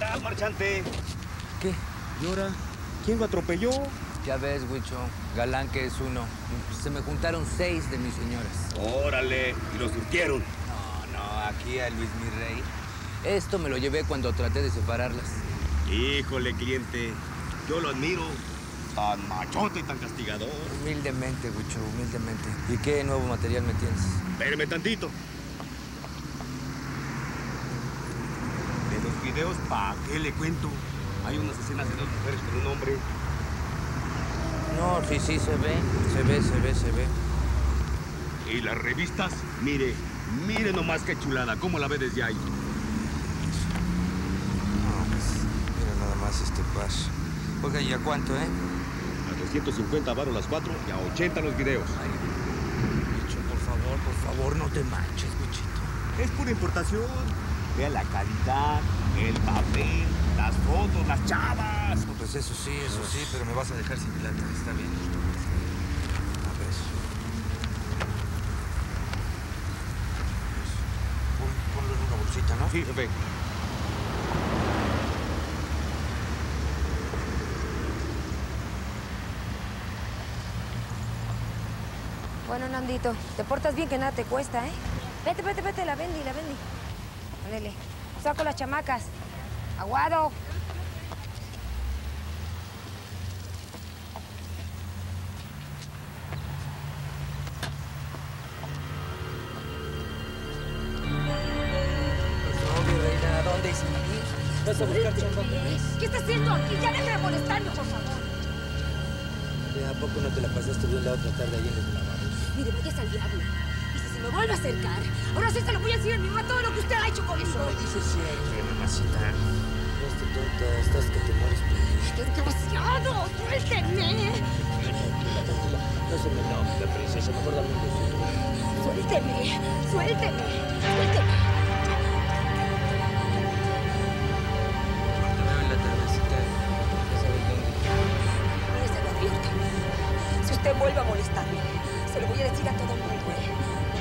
estás, marchante? ¿Qué? ¿Y ahora? ¿Quién lo atropelló? Ya ves, Huicho, galán que es uno. Se me juntaron 6 de mis señoras. Órale, y lo surtieron. No, aquí a Luis mi rey. Esto me lo llevé cuando traté de separarlas. Híjole, cliente, yo lo admiro. Tan machote y tan castigador. Humildemente, Huicho, humildemente. ¿Y qué nuevo material me tienes? Espéreme tantito. De los videos, ¿pa' qué le cuento? Hay unas escenas de 2 mujeres con un hombre. No, sí, se ve. Y las revistas, mire nomás qué chulada, cómo la ve desde ahí. No, pues, mira nada más este paso. Oiga, ¿y a cuánto, A 350 varos las 4 y a 80 los videos. Ay, Huicho, por favor, no te manches, Huichito. Es pura importación. Vea la calidad, el papel, las fotos, las chavas. No, pues eso sí, pero me vas a dejar sin plata, está bien. A ver. Ponlo en una bolsita, ¿no? Sí, jefe. Bueno, Nandito, te portas bien que nada te cuesta, ¿eh? Vete, la Bendy. Ándale, saco las chamacas. Aguado. No, mi reina, ¿a dónde es? ¿Vas a buscar chamba otra vez? ¿Qué estás haciendo aquí? Ya deja de molestarme, por favor. ¿A poco no te la pasaste bien la otra tarde ahí en el lavabo? Mire, vayas al diablo. Y si se me vuelve a acercar, ahora sí se lo voy a decir a mi mamá todo lo que usted ha hecho conmigo. Eso me dices siempre, mamacita. Este tonta, estás que te mueres por mí. ¡Desgraciado! ¡Suélteme! Tranquila. No se me enoje, princesa. Mejor dame un besito. Suélteme. Te veo en la tardecita. Ya sabes dónde. Mire, se lo advierto. Si usted vuelve a molestarme, se lo voy a decir a todo el mundo, ¿eh?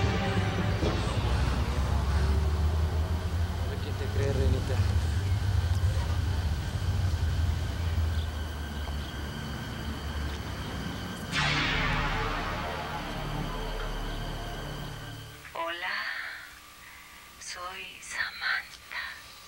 A ver quién te cree, reinita. Hola, soy Samantha.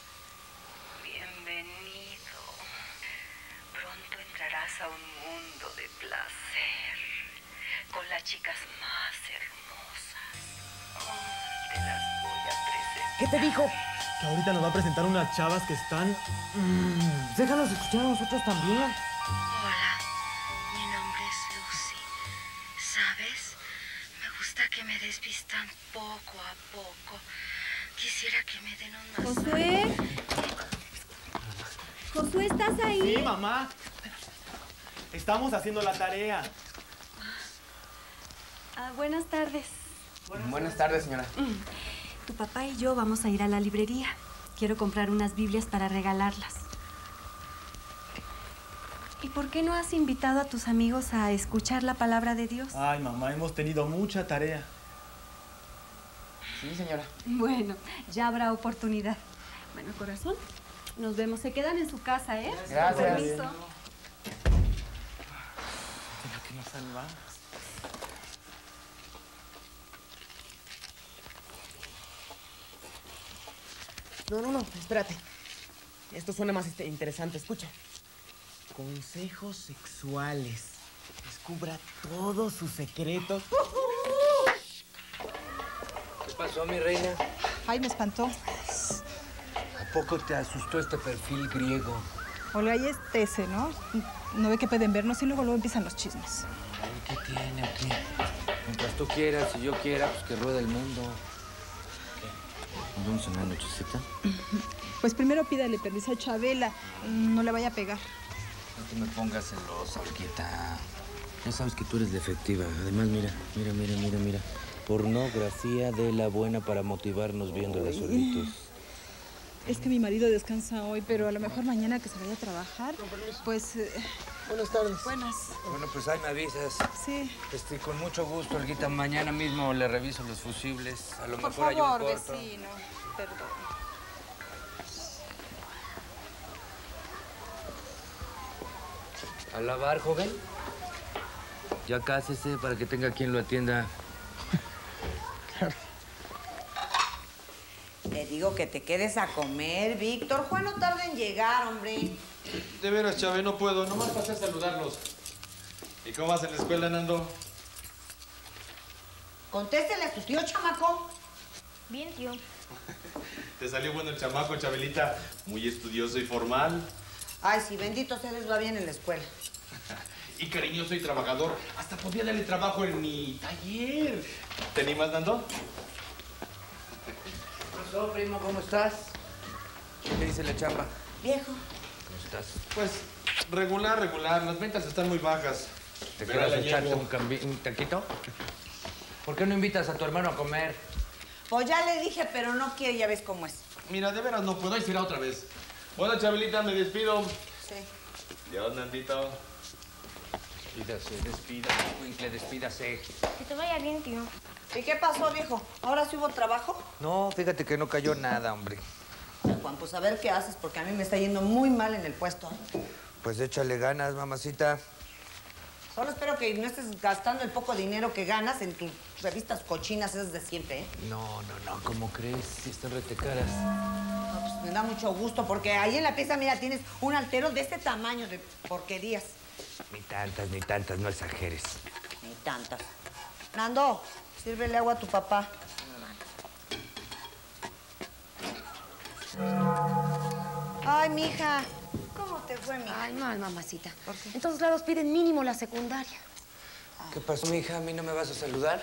Bienvenido. Pronto entrarás a un mundo de placer con las chicas más hermosas. Te las voy a presentar. ¿Qué te dijo? Que ahorita nos va a presentar unas chavas que están... Déjanos escuchar a nosotros también. Hola, mi nombre es Lucy. ¿Sabes? Me gusta que me despistan poco a poco. Quisiera que me den un masaje. Josué, ¿estás ahí? Sí, mamá. Estamos haciendo la tarea. Buenas tardes. Buenas tardes, señora. Tu papá y yo vamos a ir a la librería. Quiero comprar unas Biblias para regalarlas. ¿Y por qué no has invitado a tus amigos a escuchar la palabra de Dios? Ay, mamá, hemos tenido mucha tarea. Sí, señora. Bueno, ya habrá oportunidad. Bueno, corazón, nos vemos. Se quedan en su casa, ¿eh? Gracias. Con permiso. ¿Será que nos salvamos? No, espérate. Esto suena más interesante, escucha. Consejos sexuales. Descubra todos sus secretos. ¿Qué pasó, mi reina? Ay, me espantó. ¿A poco te asustó este perfil griego? Olga, ahí es ese, ¿no? No ve que pueden vernos y luego empiezan los chismes. Ay, ¿qué tiene o qué? Mientras tú quieras y yo quiera, pues que rueda el mundo. ¿Qué? ¿Nos vamos a una nochecita? Pues primero pídale permiso a Chabela. No le vaya a pegar. No te me pongas celosa, Olguita. Ya sabes que tú eres la efectiva. Además, mira. Pornografía de la buena para motivarnos viéndola solitos. Es que mi marido descansa hoy, pero a lo mejor mañana que se vaya a trabajar, pues... Buenas tardes. Buenas. Bueno, pues ahí me avisas. Sí. Con mucho gusto, Olguita. Mañana mismo le reviso los fusibles. A lo Por mejor hay un favor, corto. vecino. Perdón. ¿A lavar, joven? Ya cásese para que tenga quien lo atienda. Te digo que te quedes a comer, Víctor. Juan no tarda en llegar, hombre. De veras, Chave, no puedo. Nomás pasé a saludarlos. ¿Y cómo vas en la escuela, Nando? Contéstele a tu tío, chamaco. Bien, tío. Te salió bueno el chamaco, Chabelita. Muy estudioso y formal. Ay, sí, bendito sea, les va bien en la escuela. Y cariñoso y trabajador. Hasta podía darle trabajo en mi taller. ¿Te animas, Nando? ¿Qué pasó, primo? ¿Cómo estás? ¿Qué dice la chamba? Viejo. ¿Cómo estás? Pues, regular. Las ventas están muy bajas. ¿Te Pero quieres la echarte llevo. un taquito? ¿Por qué no invitas a tu hermano a comer? Pues ya le dije, pero no quiere, ya ves cómo es. Mira, de veras no puedo. Ahí será otra vez. Bueno, Chabelita, me despido. Sí. Dios, Nandito. Winkle, despídase. Que te vaya bien, tío. ¿Y qué pasó, viejo? ¿Ahora sí hubo trabajo? No, fíjate que no cayó nada, hombre. Juan, pues a ver qué haces, porque a mí me está yendo muy mal en el puesto. Pues échale ganas, mamacita. Solo espero que no estés gastando el poco dinero que ganas en tus revistas cochinas esas de siempre, ¿eh? No, ¿cómo crees? Si están retecaras. No, pues me da mucho gusto, porque ahí en la pieza, mira, tienes un altero de este tamaño de porquerías. Ni tantas, no exageres. Ni tantas. Nando, sírvele agua a tu papá. Ay, mija. ¿Cómo te fue, mija? Ay, mal, mamacita. ¿Por qué? En todos lados piden mínimo la secundaria. ¿Qué pasó, mija? ¿A mí no me vas a saludar?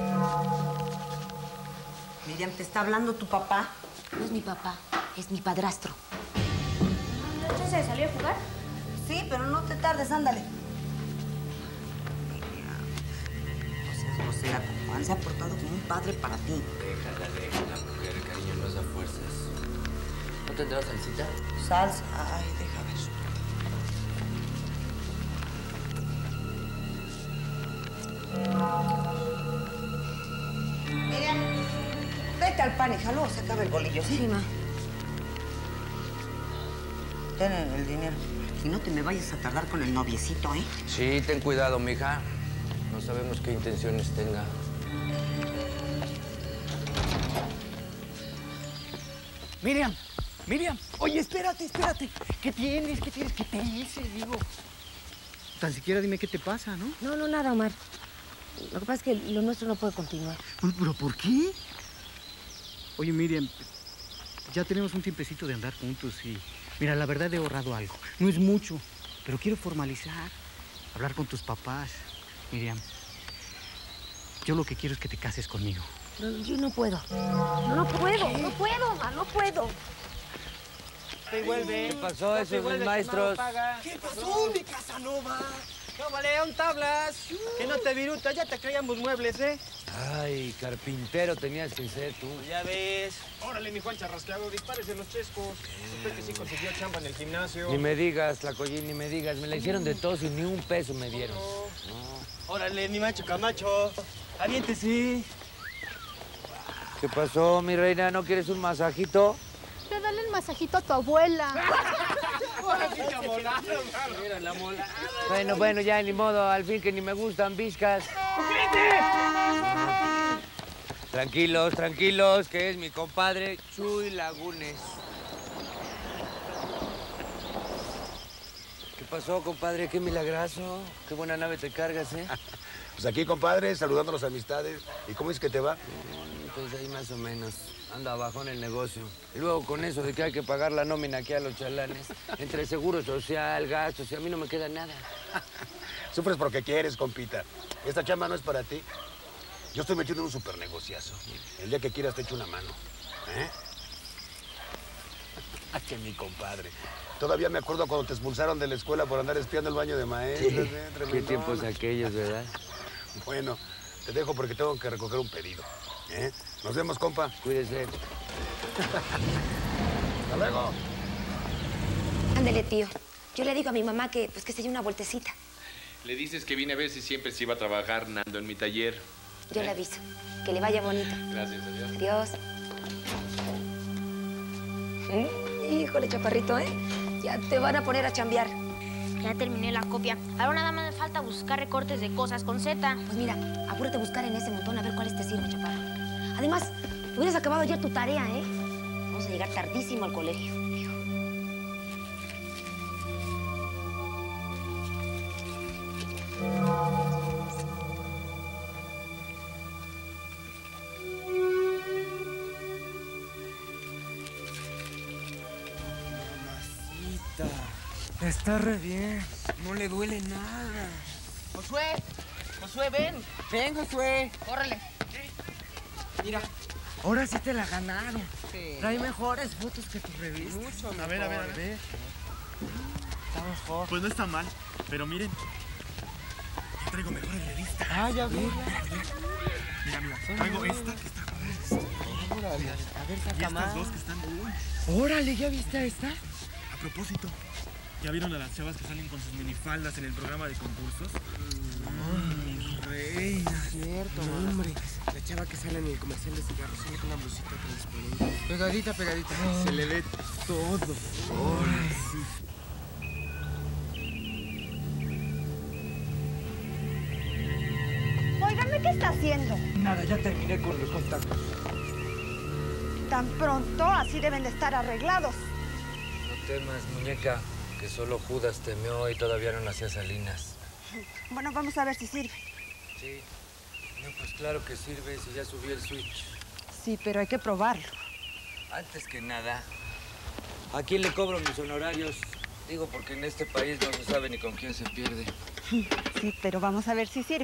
Miriam, ¿te está hablando tu papá? No es mi papá, es mi padrastro. ¿No se salió a jugar? Sí, pero no te tardes, ándale. Miriam, no seas grosera. Tu Juan se ha portado como un padre para ti. Déjala, mujer, cariño, no es a fuerzas. ¿No tendrás salsita? Salsa. Ay, deja ver. Miriam, vete al pan, hija. Luego se acaba el bolillo, ¿sí? Sí, ma. Ten el dinero. Y no te me vayas a tardar con el noviecito, ¿eh? Sí, ten cuidado, mija. No sabemos qué intenciones tenga. Miriam, oye, espérate. ¿Qué tienes? ¿Qué te hice, digo? Tan siquiera dime qué te pasa, ¿no? No, nada, Omar. Lo que pasa es que lo nuestro no puede continuar. ¿Pero por qué? Oye, Miriam, ya tenemos un tiempecito de andar juntos y... Mira, la verdad he ahorrado algo. No es mucho, pero quiero formalizar. Hablar con tus papás. Miriam, yo lo que quiero es que te cases conmigo. No, yo no puedo. No puedo, Omar, no puedo. ¿Qué pasó, esos mis maestros? ¿Qué pasó, mi Casanova? No, vale, un tablas. Que no te virutas, ya te traíamos muebles, ¿eh? Ay, carpintero tenías que ser tú. Ya ves. Órale, mi Juan Charrasqueado, dispárese los chescos. Usted que sí consiguió chamba en el gimnasio. Ni me digas, Tlacoyín, ni me digas. Me la hicieron de tos y ni un peso me dieron. No. Órale, mi macho Camacho. Aviéntese. ¿Qué pasó, mi reina? ¿No quieres un masajito? Te dale el masajito a tu abuela. Ahora sí te amolaron, mira la molada. Bueno, ya ni modo. Al fin que ni me gustan viscas. Tranquilos, que es mi compadre Chuy Lagunes. ¿Qué pasó, compadre? Qué milagrazo. Qué buena nave te cargas, ¿eh? Pues aquí, compadre, saludando a las amistades. ¿Y cómo es que te va? Pues ahí más o menos. Anda abajo en el negocio. Y luego con eso de que hay que pagar la nómina aquí a los chalanes, entre seguro social, gastos, y a mí no me queda nada. Sufres porque quieres, compita. Esta chamba no es para ti. Yo estoy metido en un super negociazo. El día que quieras te echo una mano. ¿Eh? Que mi compadre. Todavía me acuerdo cuando te expulsaron de la escuela por andar espiando el baño de maestros. Sí. Qué tiempos aquellos, ¿verdad? Bueno, te dejo porque tengo que recoger un pedido. ¿Eh? Nos vemos, compa. Cuídese. Hasta luego. Ándele, tío. Yo le digo a mi mamá que, pues, que se dé una vueltecita. Le dices que vine a ver si siempre se iba a trabajar Nando en mi taller. Yo le aviso. Que le vaya bonito. Gracias, adiós. Adiós. Híjole, chaparrito, ¿eh? Ya te van a poner a chambear. Ya terminé la copia. Ahora nada más me falta buscar recortes de cosas con Z. Pues mira, apúrate a buscar en ese montón a ver cuáles te sirven, chaparro. Además, hubieras acabado ya tu tarea, ¿eh? Vamos a llegar tardísimo al colegio. Está re bien. No le duele nada. Josué, Josué, ven. Ven, Josué. Córrele. Mira, ahora sí te la ganaron. Sí. Trae mejores fotos que tu revista. Mucho A ver. Está mejor. Pues no está mal, pero miren. Yo traigo mejores revistas. Ah, ya vi. Mira. Traigo esta que está con Órale. A ver, y saca estas más. dos que están... Órale, ¿ya viste a esta? A propósito, ¿ya vieron a las chavas que salen con sus minifaldas en el programa de concursos? Mis reinas. Cierto, hombre. La chava que sale en el comercial de cigarros sale con una blusita transparente. Pegadita. Se le ve todo. Órale. Óigame, ¿qué está haciendo? Nada, ya terminé con los contactos. Tan pronto, así deben de estar arreglados. No temas, muñeca, que solo Judas temió y todavía no nacía Salinas. Bueno, vamos a ver si sirve. Sí. No, pues claro que sirve si ya subí el switch. Sí, pero hay que probarlo. Antes que nada, ¿a quién le cobro mis honorarios? Digo, porque en este país no se sabe ni con quién se pierde. Sí, pero vamos a ver si sirve.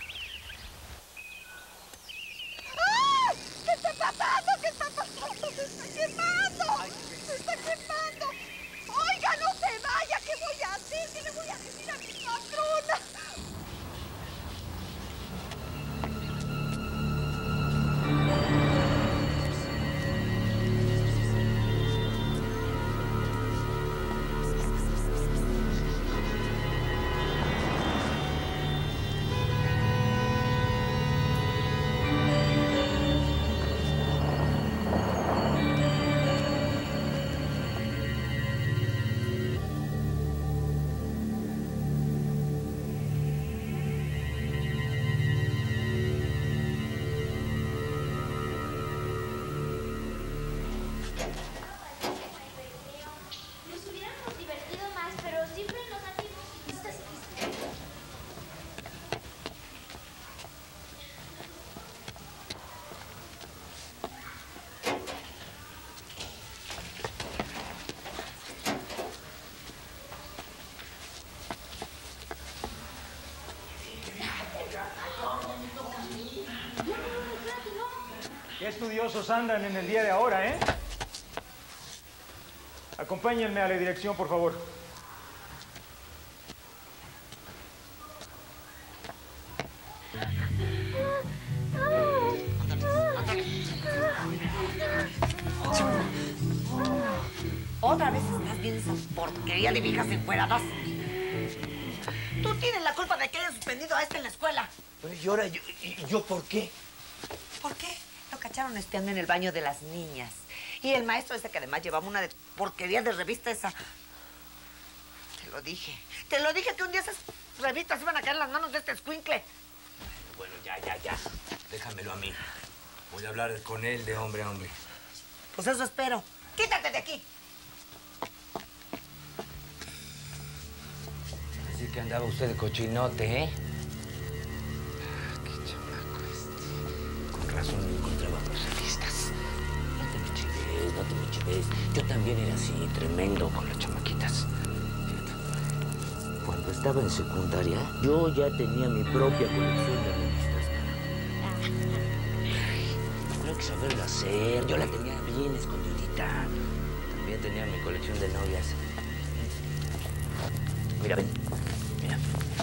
¿Qué está pasando? ¿Qué está pasando? ¡Se está quemando! ¡Se está quemando! ¡Oiga, no se vaya! ¿Qué voy a hacer? ¿Qué le voy a decir a mi patrona? Nos hubiéramos divertido más, pero siempre nos hacemos pistas. Qué estudiosos andan en el día de ahora, ¿eh? Acompáñenme a la dirección, por favor. Otra vez estás viendo esa porquería de viejas encueradas. Tú tienes la culpa de que hayan suspendido a este en la escuela. ¿Y ahora yo por qué? ¿Por qué? Lo cacharon espiando en el baño de las niñas. Y el maestro ese que además llevaba una porquería de revista esa. Te lo dije. Te lo dije que un día esas revistas iban a caer en las manos de este escuincle. Bueno, ya. Déjamelo a mí. Voy a hablar con él de hombre a hombre. Pues eso espero. ¡Quítate de aquí! Así que andaba usted de cochinote, ¿eh? Qué chamaco este. Con razón no encontraba mis revistas. No te me chives. Yo también era así, tremendo con las chamaquitas. Fíjate. Cuando estaba en secundaria, yo ya tenía mi propia colección de revistas. No hay que saberlo hacer. Yo la tenía bien escondidita. También tenía mi colección de novias. Mira, ven. Mira.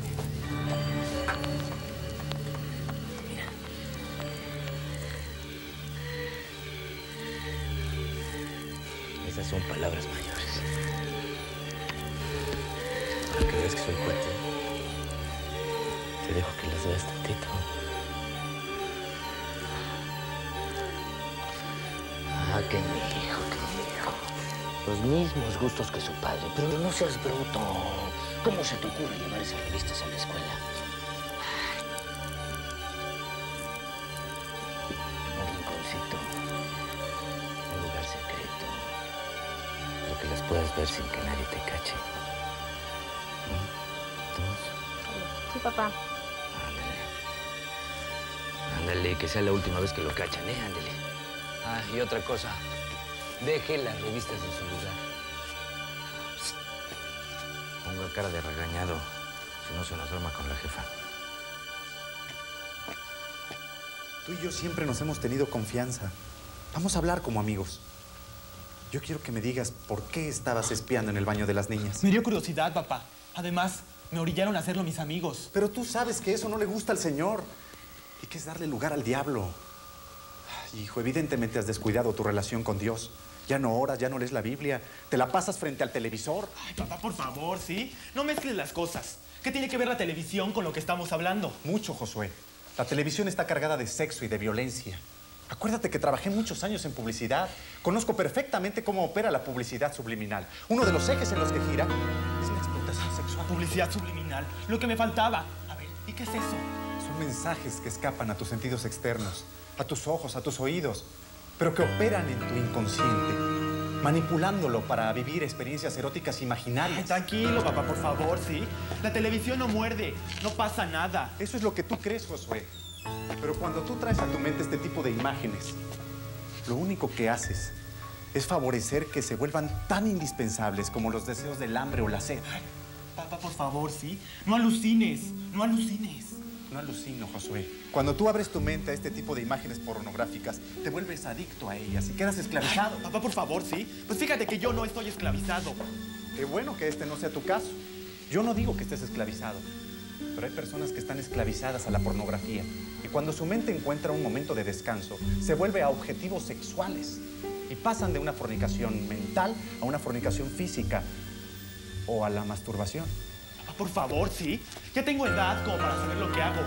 Esas son palabras mayores. Para que veas que soy fuerte, te dejo que las veas tantito. Ah, qué mijo. Los mismos gustos que su padre, pero no seas bruto. ¿Cómo se te ocurre llevar esas revistas a la escuela? Un rinconcito, un lugar secreto, para que las puedas ver sin que nadie te cache. Sí, papá. Ándale, que sea la última vez que lo cachan, ándale. Ah, y otra cosa, deje las revistas en su lugar. Ponga cara de regañado, si no se nos duerma con la jefa. Tú y yo siempre nos hemos tenido confianza. Vamos a hablar como amigos. Yo quiero que me digas por qué estabas espiando en el baño de las niñas. Me dio curiosidad, papá. Además, me orillaron a hacerlo mis amigos. Pero tú sabes que eso no le gusta al Señor y que es darle lugar al diablo. Hijo, evidentemente has descuidado tu relación con Dios. Ya no oras, ya no lees la Biblia. Te la pasas frente al televisor. Ay, papá, por favor, ¿sí? No mezcles las cosas. ¿Qué tiene que ver la televisión con lo que estamos hablando? Mucho, Josué. La televisión está cargada de sexo y de violencia. Acuérdate que trabajé muchos años en publicidad. Conozco perfectamente cómo opera la publicidad subliminal. Uno de los ejes en los que gira es la explotación sexual. Publicidad subliminal. Lo que me faltaba. A ver, ¿y qué es eso? Son mensajes que escapan a tus sentidos externos, a tus ojos, a tus oídos, pero que operan en tu inconsciente, manipulándolo para vivir experiencias eróticas imaginarias. Ay, tranquilo, papá, por favor, ¿sí? La televisión no muerde, no pasa nada. Eso es lo que tú crees, Josué. Pero cuando tú traes a tu mente este tipo de imágenes, lo único que haces es favorecer que se vuelvan tan indispensables como los deseos del hambre o la sed. Ay, papá, por favor, ¿sí? No alucines, no alucines. No alucino, Josué. Cuando tú abres tu mente a este tipo de imágenes pornográficas, te vuelves adicto a ellas y quedas esclavizado. Ay, papá, por favor, ¿sí? Pues fíjate que yo no estoy esclavizado. Qué bueno que este no sea tu caso. Yo no digo que estés esclavizado, pero hay personas que están esclavizadas a la pornografía y cuando su mente encuentra un momento de descanso, se vuelve a objetivos sexuales y pasan de una fornicación mental a una fornicación física o a la masturbación. Papá, por favor, ¿sí? Ya tengo edad como para saber lo que hago.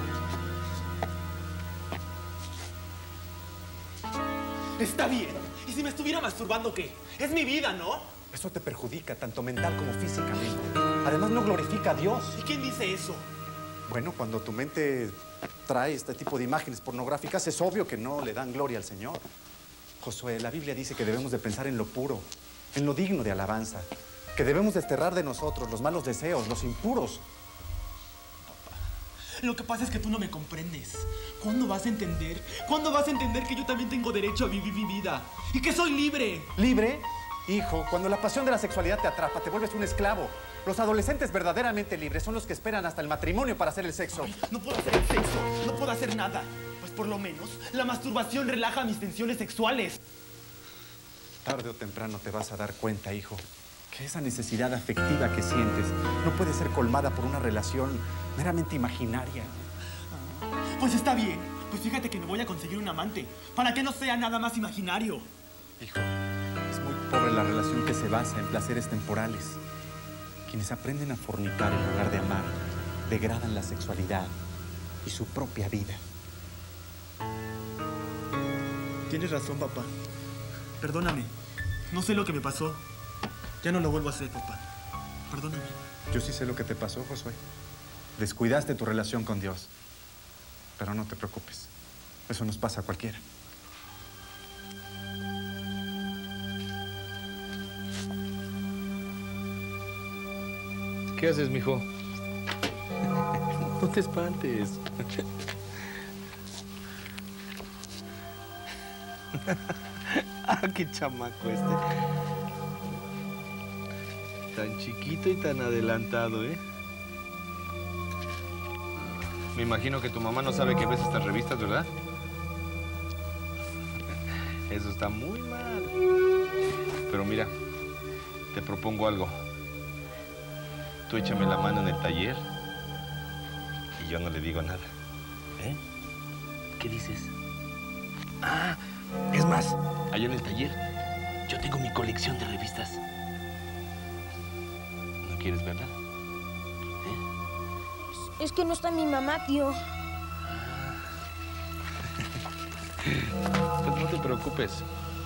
Está bien. ¿Y si me estuviera masturbando qué? Es mi vida, ¿no? Eso te perjudica tanto mental como físicamente. Además, no glorifica a Dios. ¿Y quién dice eso? Bueno, cuando tu mente trae este tipo de imágenes pornográficas, es obvio que no le dan gloria al Señor. Josué, la Biblia dice que debemos de pensar en lo puro, en lo digno de alabanza, que debemos desterrar de nosotros los malos deseos, los impuros. Papá, lo que pasa es que tú no me comprendes. ¿Cuándo vas a entender? ¿Cuándo vas a entender que yo también tengo derecho a vivir mi vida? Y que soy libre. ¿Libre? Hijo, cuando la pasión de la sexualidad te atrapa, te vuelves un esclavo. Los adolescentes verdaderamente libres son los que esperan hasta el matrimonio para hacer el sexo. Ay, no puedo hacer el sexo, no puedo hacer nada. Pues por lo menos, la masturbación relaja mis tensiones sexuales. Tarde o temprano te vas a dar cuenta, hijo, que esa necesidad afectiva que sientes no puede ser colmada por una relación meramente imaginaria. Pues está bien. Pues fíjate que me voy a conseguir un amante, para que no sea nada más imaginario. Hijo, es muy pobre la relación que se basa en placeres temporales. Quienes aprenden a fornicar en lugar de amar, degradan la sexualidad y su propia vida. Tienes razón, papá. Perdóname. No sé lo que me pasó. Ya no lo vuelvo a hacer, papá. Perdóname. Yo sí sé lo que te pasó, Josué. Descuidaste tu relación con Dios. Pero no te preocupes. Eso nos pasa a cualquiera. ¿Qué haces, mijo? No te espantes. Ah, qué chamaco este. Tan chiquito y tan adelantado, ¿eh? Me imagino que tu mamá no sabe que ves estas revistas, ¿verdad? Eso está muy mal. Pero mira, te propongo algo. Tú échame la mano en el taller y yo no le digo nada. ¿Eh? ¿Qué dices? Ah, es más, allá en el taller yo tengo mi colección de revistas. ¿No quieres verla? Es que no está mi mamá, tío. Pues no te preocupes.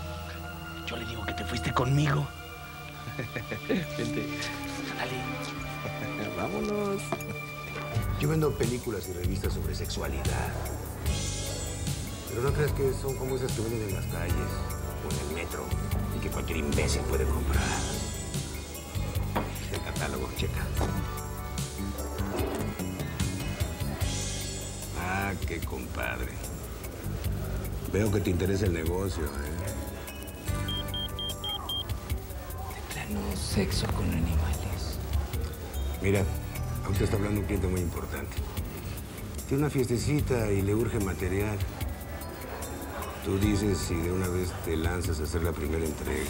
Yo le digo que te fuiste conmigo. Vente. Dale. Vámonos. Yo vendo películas y revistas sobre sexualidad. Pero no creas que son como esas que venden en las calles o en el metro y que cualquier imbécil puede comprar. Este catálogo, checa. Ah, qué compadre. Veo que te interesa el negocio, ¿eh? De plano, sexo con animales. Mira, ahorita está hablando un cliente muy importante. Tiene una fiestecita y le urge material. Tú dices si de una vez te lanzas a hacer la primera entrega.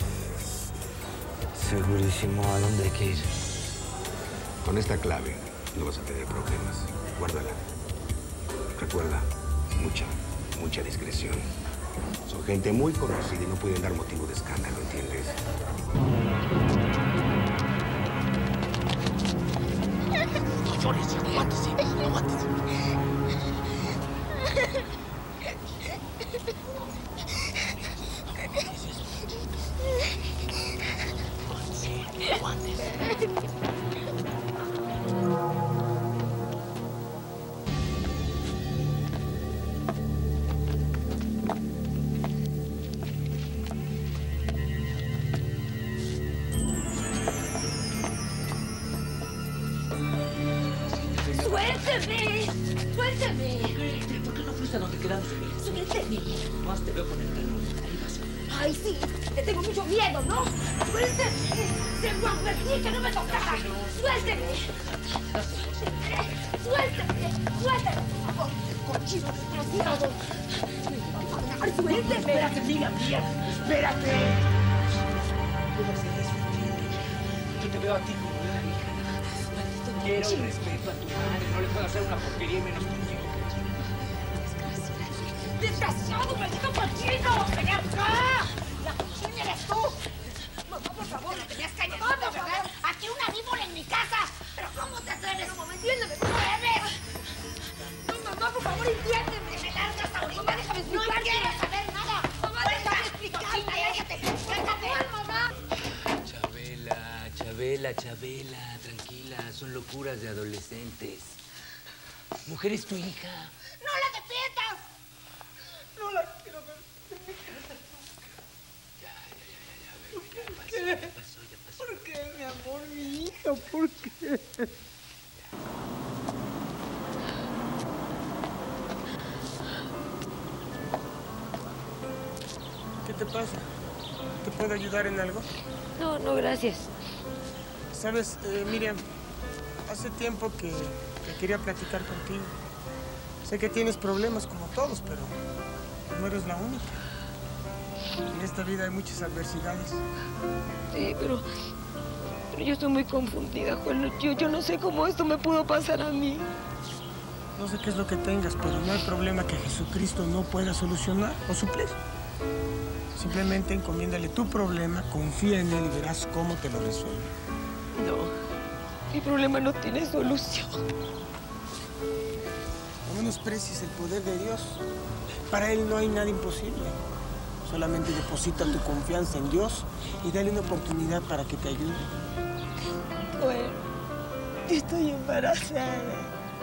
Segurísimo, ¿a dónde hay que ir? Con esta clave no vas a tener problemas. Guárdala. Recuerda, mucha discreción. Son gente muy conocida y no pueden dar motivo de escándalo, ¿entiendes? No llores, aguántese, aguántese. ¡Suélteme! ¡Suélteme! ¿Por qué no fuiste a donde quedamos? ¡Suélteme! Más te veo con el reloj. Ahí vas. ¡Ay, sí! ¡Le tengo mucho miedo, ¿no? ¡Suélteme! ¡Se lo advertí que no me tocara! ¡Suélteme! ¡Suélteme! ¡Suélteme! ¡Por favor! ¡Cochino desgraciado! ¡Ay, suélteme! Espérate, mira, espérate. Puedo hacer eso, ¿entiendes? Yo te veo a ti como una hija. Quiero el respeto a tu madre. No le puedo hacer una porquería y menos contigo. ¡Desgraciado, maldito cochino! ¡Ven acá! ¡La cochina eres tú! Mamá, por favor, me tenías callado, ¿verdad? ¡Aquí una víbora en mi casa! ¿Pero cómo te atreves? ¡Entiéndeme! ¿Cómo eres? No, mamá, por favor, entiéndeme. ¡Me largas ahorita! Mamá, déjame explicarte. ¡No quiero saber nada! ¡Mamá, déjame explicarte! ¡Cállate! ¡Cállate! ¡Mamá! Chabela, tranquila. Son locuras de adolescentes. Mujer es tu hija. ¡No la defiendas! ¡No la quiero ver! Ya pasó. ¿Por qué, mi amor, mi hija? ¿Por qué? ¿Qué te pasa? ¿Te puedo ayudar en algo? No, no, gracias. Sabes, Miriam, hace tiempo que quería platicar contigo. Sé que tienes problemas como todos, pero no eres la única. En esta vida hay muchas adversidades. Sí, pero yo estoy muy confundida, Juan. Yo no sé cómo esto me pudo pasar a mí. No sé qué es lo que tengas, pero no hay problema que Jesucristo no pueda solucionar o suplir. Simplemente encomiéndale tu problema, confía en Él y verás cómo te lo resuelve. No, mi problema no tiene solución. No menosprecies el poder de Dios. Para Él no hay nada imposible. Solamente deposita tu confianza en Dios y dale una oportunidad para que te ayude. Bueno, yo estoy embarazada.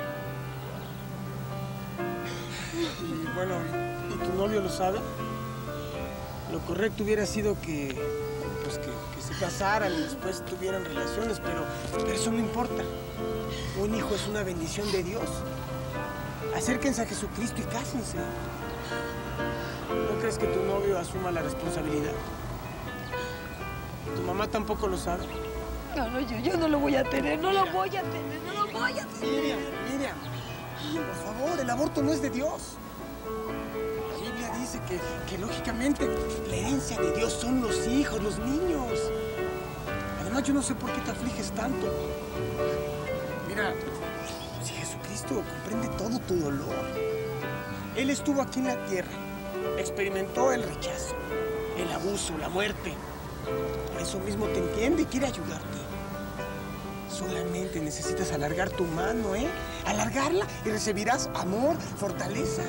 Y bueno, ¿y tu novio lo sabe? Lo correcto hubiera sido que se casaran y después tuvieran relaciones, pero eso no importa. Un hijo es una bendición de Dios. Acérquense a Jesucristo y cásense. ¿No crees que tu novio asuma la responsabilidad? ¿Tu mamá tampoco lo sabe? No, yo no lo voy a tener, no lo voy a tener. Miriam, por favor, el aborto no es de Dios. La Biblia dice que lógicamente la herencia de Dios son los hijos, los niños. Además, yo no sé por qué te afliges tanto. Mira, si Jesucristo comprende todo tu dolor. Él estuvo aquí en la tierra, experimentó el rechazo, el abuso, la muerte. Por eso mismo te entiende y quiere ayudarte. Solamente necesitas alargar tu mano, ¿eh? Alargarla y recibirás amor, fortaleza.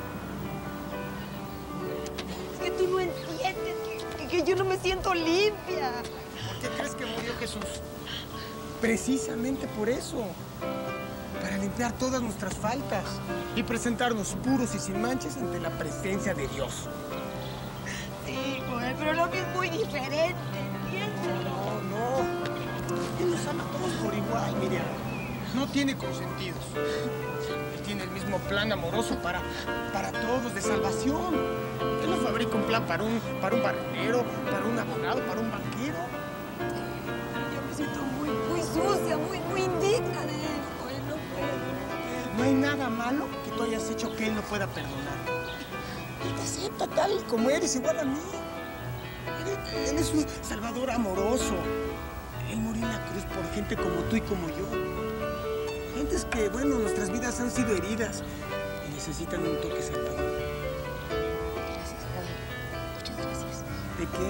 Es que tú no entiendes que yo no me siento limpia. ¿Por qué crees que murió Jesús? precisamente por eso. Para limpiar todas nuestras faltas y presentarnos puros y sin manchas ante la presencia de Dios. Sí, Joel, pero lo mío es muy diferente, ¿entiendes? No. Él nos ama a todos por igual, Miriam. No tiene consentidos. Él tiene el mismo plan amoroso para todos, de salvación. Él no fabrica un plan para un barrenero, para un abogado, para un banquero. Yo me siento muy sucia, muy indigna de él, Joel, no puedo. No hay nada malo que tú hayas hecho que él no pueda perdonar. Él te acepta tal como eres, igual a mí. Él es un salvador amoroso. Él murió en la cruz por gente como tú y como yo. Gentes que, bueno, nuestras vidas han sido heridas y necesitan un toque salvador. Gracias, Joel. Muchas gracias. ¿De qué?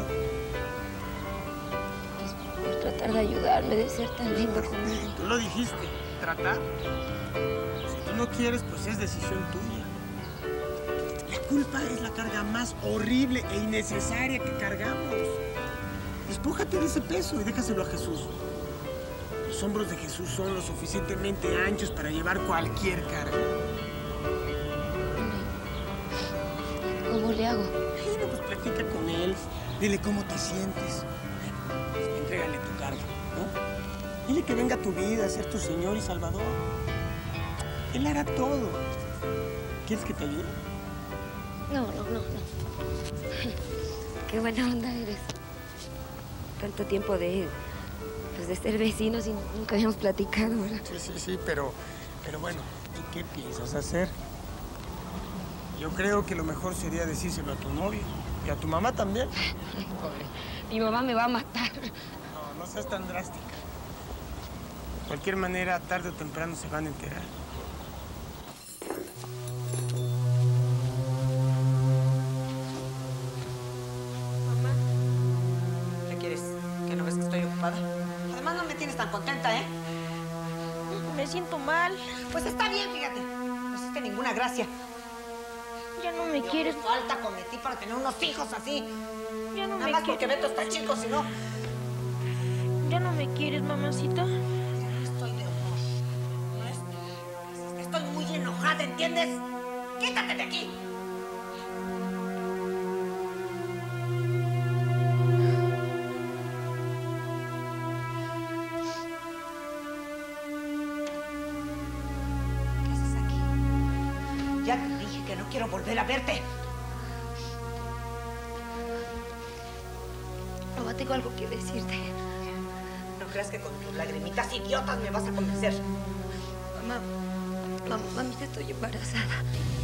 Por tratar de ayudarme, de ser tan lindo conmigo. Tú lo dijiste, tratar. Si tú no quieres, pues es decisión tuya. La culpa es la carga más horrible e innecesaria que cargamos. Despójate de ese peso y déjaselo a Jesús. Los hombros de Jesús son lo suficientemente anchos para llevar cualquier carga. ¿Cómo le hago? Bueno, pues platica con él. Dile cómo te sientes. Entrégale tu carga, ¿no? Dile que venga a tu vida a ser tu Señor y Salvador. Él hará todo. ¿Quieres que te ayude? No. Qué buena onda eres. Tanto tiempo de ser vecinos y nunca habíamos platicado, ¿verdad? Sí, pero bueno, ¿y qué piensas hacer? Yo creo que lo mejor sería decírselo a tu novio y a tu mamá también. Ay, pobre. Mi mamá me va a matar. No seas tan drástica. De cualquier manera, tarde o temprano se van a enterar. Mamá, ¿qué quieres? ¿Que no ves que estoy ocupada? Además, no me tienes tan contenta, ¿eh? Me siento mal. Pues está bien, fíjate. No hiciste ninguna gracia. Ya no me quieres. ¿Qué falta cometí para tener unos hijos así? Ya no Nada me más quieres. porque Beto está chico, si no... ¿Ya no me quieres, mamacita? Estoy de humor. Estoy muy enojada, ¿entiendes? ¡Quítate de aquí! ¿Qué haces aquí? Ya te dije que no quiero volver a verte. Mamá, tengo algo que decirte. No creas que con tus lagrimitas idiotas me vas a convencer. Mamita, estoy embarazada.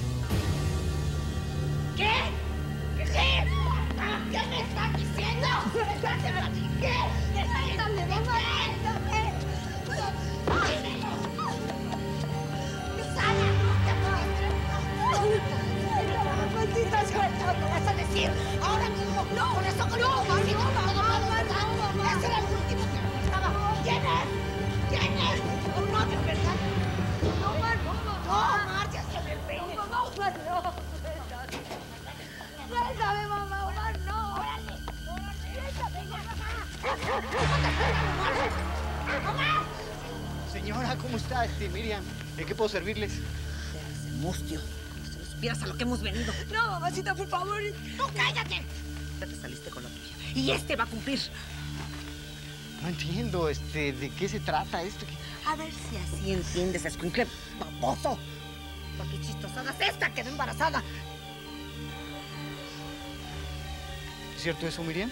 ¿Qué? ¿Qué? ¿Qué me estás diciendo? ¿Qué? ¡Suéltame, mamá! ¡Suéltame! ¡Susana, no te muestres! ¡Maldita, suéltame! ¿Qué vas a decir? Ahora mismo. ¡No! ¡Por eso con no, mamá! ¡Ese era el último que me faltaba! ¿Quién es? ¿Quién es? Un novio, ¿verdad? No, Omar, ya se me peine. Mamá, Omar, no. Suéltame, mamá, Omar, no. Órale. Suéltame, mamá. Señora, ¿cómo está, Miriam? ¿En qué puedo servirles? Ese mustio. Si no supieras a lo que hemos venido. No, mamacita, por favor. ¡Tú cállate! Ya te saliste con la tuya. Y este va a cumplir. No entiendo, ¿de qué se trata esto? A ver si así entiendes, escuincle baboso. ¿Por qué chistosada es esta? Quedó embarazada. ¿Es cierto eso, Miriam?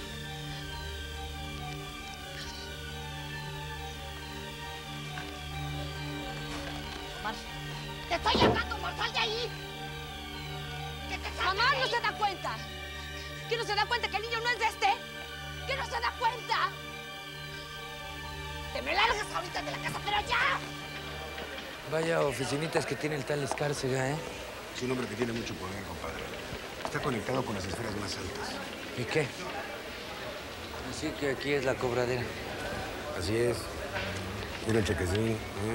Omar, te estoy hablando, Omar, sal de ahí. ¿Qué te sale? Mamá no se da cuenta. ¿Que no se da cuenta que el niño no es de este? ¿Que no se da cuenta? Te me largas ahorita de la casa, pero ya. Vaya oficinitas que tiene el tal Escárcega, ¿eh? Es un hombre que tiene mucho poder, compadre. Está conectado con las esferas más altas. ¿Y qué? Así que aquí es la cobradera. Así es. Mira el chequecín.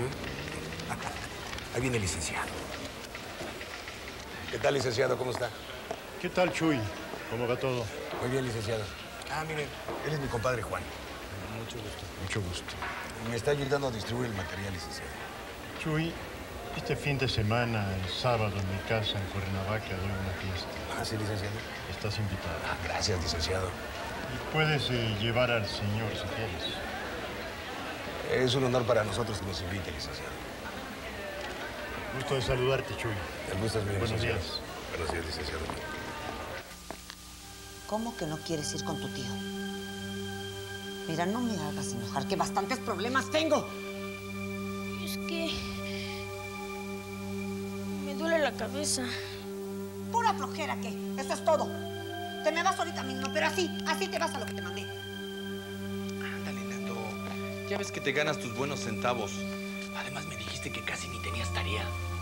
Ahí viene el licenciado. ¿Qué tal, licenciado? ¿Cómo está? ¿Qué tal, Chuy? ¿Cómo va todo? Muy bien, licenciado. Ah, mire, él es mi compadre Juan. Mucho gusto. Mucho gusto. Me está ayudando a distribuir el material, licenciado. Chuy, este fin de semana, el sábado, en mi casa, en Cuernavaca, doy una fiesta. Ah, sí, licenciado. Estás invitado. Ah, gracias, licenciado. Y puedes llevar al señor si quieres. Es un honor para nosotros que nos invite, licenciado. Gusto de saludarte, Chuy. El gusto es mío, Buenos licenciado. días. Buenos días, licenciado. ¿Cómo que no quieres ir con tu tío? Mira, no me hagas enojar, que bastantes problemas tengo. Es que me duele la cabeza. Pura flojera, ¿qué? Eso es todo. Te me vas ahorita mismo, pero así te vas a lo que te mandé. Ándale, Nando. Ya ves que te ganas tus buenos centavos. Además, me dijiste que casi ni tenías tarea.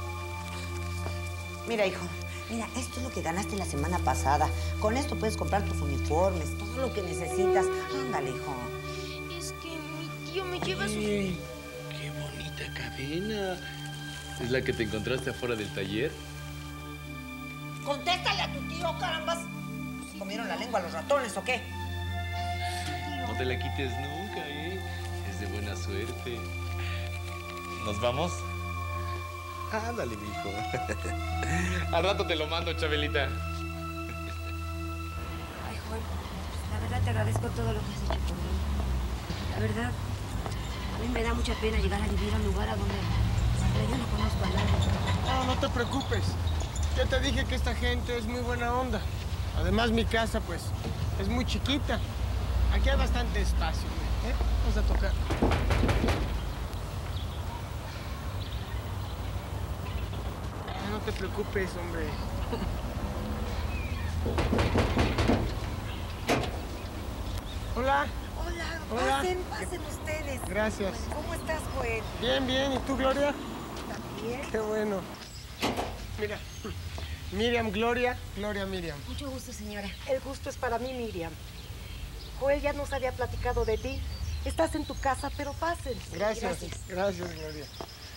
Mira, hijo, mira, esto es lo que ganaste la semana pasada. Con esto puedes comprar tus uniformes, todo lo que necesitas. Ándale, hijo. Es que mi tío me lleva su... ¡Qué bonita cadena! ¿Es la que te encontraste afuera del taller? Contéstale a tu tío, carambas. ¿Se comieron la lengua los ratones o qué? No te la quites nunca, ¿eh? Es de buena suerte. ¿Nos vamos? Ándale, mijo. Al rato te lo mando, Chabelita. Ay, Juan, la verdad te agradezco todo lo que has hecho por mí. La verdad, a mí me da mucha pena llegar a vivir a un lugar a donde yo no conozco a nadie. No, no te preocupes. Ya te dije que esta gente es muy buena onda. Además, mi casa, pues, es muy chiquita. Aquí hay bastante espacio, ¿eh? Vamos a tocar. No te preocupes, hombre. Hola. Hola, pasen ustedes. Gracias. ¿Cómo estás, Joel? Bien, bien. ¿Y tú, Gloria? También. Qué bueno. Mira, Miriam, Gloria, Miriam. Mucho gusto, señora. El gusto es para mí, Miriam. Joel ya nos había platicado de ti. Estás en tu casa, pero pasen. Gracias, Gloria.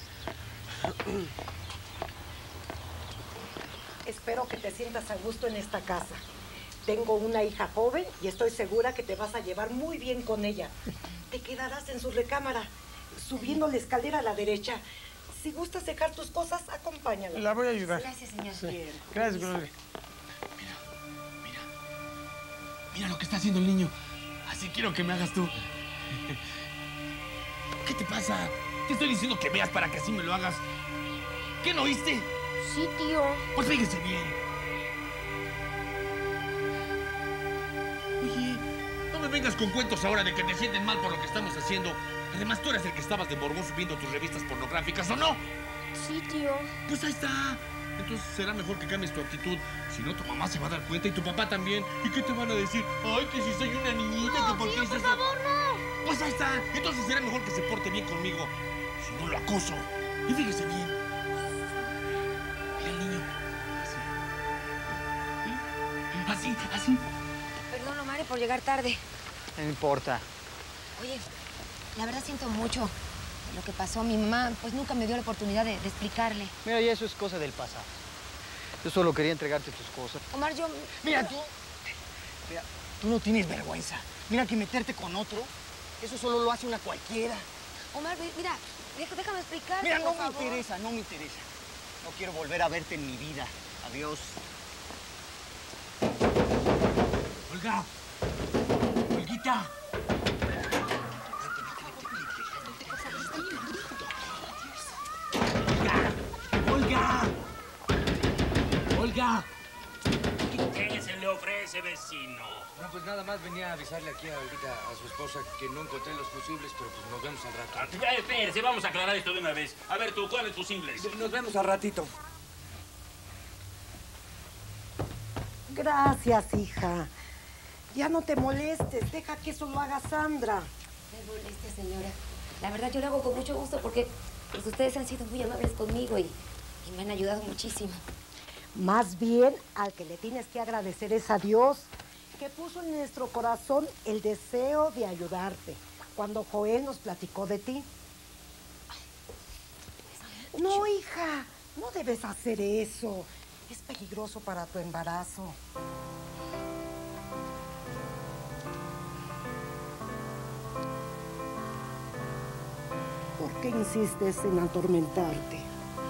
Espero que te sientas a gusto en esta casa. Tengo una hija joven y estoy segura que te vas a llevar muy bien con ella. Te quedarás en su recámara, subiendo la escalera a la derecha. Si gustas dejar tus cosas, acompáñala. La voy a ayudar. Gracias, señor. Sí. Gracias, Gloria. Mira lo que está haciendo el niño. Así quiero que me hagas tú. ¿Qué te pasa? Te estoy diciendo que veas para que así me lo hagas. ¿Qué no oíste? Sí, tío. Pues fíjese bien. Oye, no me vengas con cuentos ahora de que te sienten mal por lo que estamos haciendo. Además, tú eres el que estabas de morboso viendo tus revistas pornográficas, ¿o no? Sí, tío. Pues ahí está. Entonces será mejor que cambies tu actitud. Si no, tu mamá se va a dar cuenta y tu papá también. ¿Y qué te van a decir? Ay, que si soy una niñita, No, que por qué tío, es por eso. favor, no. Pues ahí está. Entonces será mejor que se porte bien conmigo. Si no, lo acoso. Y fíjese bien. Mira el niño. Así. Así. Perdón, Omar, por llegar tarde. No importa. Oye, la verdad siento mucho lo que pasó. Mi mamá, pues nunca me dio la oportunidad de explicarle. Mira, ya eso es cosa del pasado. Yo solo quería entregarte tus cosas. Omar, yo... Mira, tú no tienes vergüenza. Mira que meterte con otro, eso solo lo hace una cualquiera. Omar, mira, déjame explicar. Mira, no me interesa. No quiero volver a verte en mi vida. Adiós. Olga. Olguita. Olga. ¿Qué se le ofrece, vecino? No, pues nada más venía a avisarle aquí ahorita a su esposa que no encontré los fusibles, pero pues nos vemos al rato. Espérese, vamos a aclarar esto de una vez. A ver tú, ¿cuáles fusibles? Nos vemos al ratito. Gracias, hija. Ya no te molestes. Deja que eso lo haga Sandra. Me moleste, señora. La verdad, yo lo hago con mucho gusto porque pues, ustedes han sido muy amables conmigo y me han ayudado muchísimo. Más bien, al que le tienes que agradecer es a Dios, que puso en nuestro corazón el deseo de ayudarte cuando Joel nos platicó de ti. No, hija, no debes hacer eso. Es peligroso para tu embarazo. ¿Por qué insistes en atormentarte?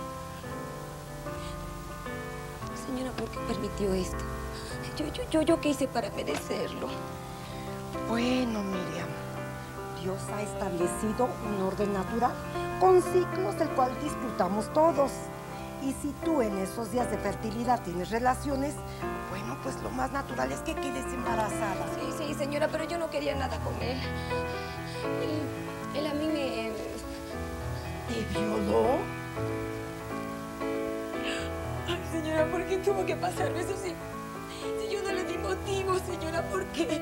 Señora, ¿por qué permitió esto? ¿Yo qué hice para merecerlo? Bueno, Miriam, Dios ha establecido un orden natural con ciclos del cual disfrutamos todos. Y si tú en esos días de fertilidad tienes relaciones, bueno, pues lo más natural es que quedes embarazada. Sí, señora, pero yo no quería nada con él. Él a mí me... ¿Te violó? Ay, señora, ¿por qué tuvo que pasarme eso si yo no le di motivo, señora? ¿Por qué?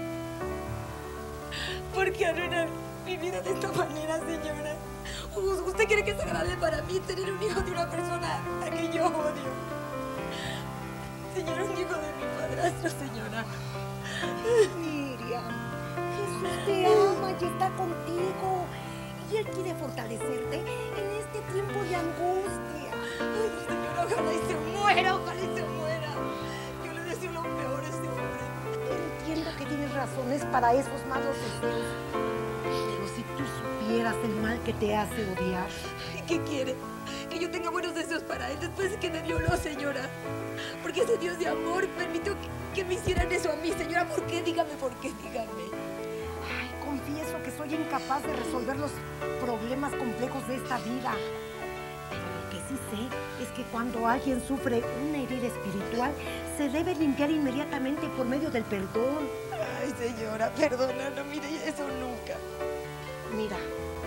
¿Por qué arruinar mi vida de esta manera, señora? ¿Usted cree que es agradable para mí tener un hijo de una persona a que yo odio? Señora, un hijo de mi padrastro, señora. Miriam, Jesús te ama y está contigo. Y Él quiere fortalecerte en este tiempo de angustia. Ay, señora, ojalá y se muera, ojalá y se muera. Yo le deseo lo peor a este hombre. Entiendo que tienes razones para esos malos deseos. Pero si tú supieras el mal que te hace odiar. ¿Qué quiere? Que yo tenga buenos deseos para él después de que me violó, señora. Porque ese Dios de amor permitió que me hicieran eso a mí, señora. ¿Por qué? Dígame, ¿por qué? Dígame. Ay, confieso que soy incapaz de resolver los problemas complejos de esta vida. Pero lo que sí sé es que cuando alguien sufre una herida espiritual, se debe limpiar inmediatamente por medio del perdón. Ay, señora, perdona, no mire eso nunca. Mira,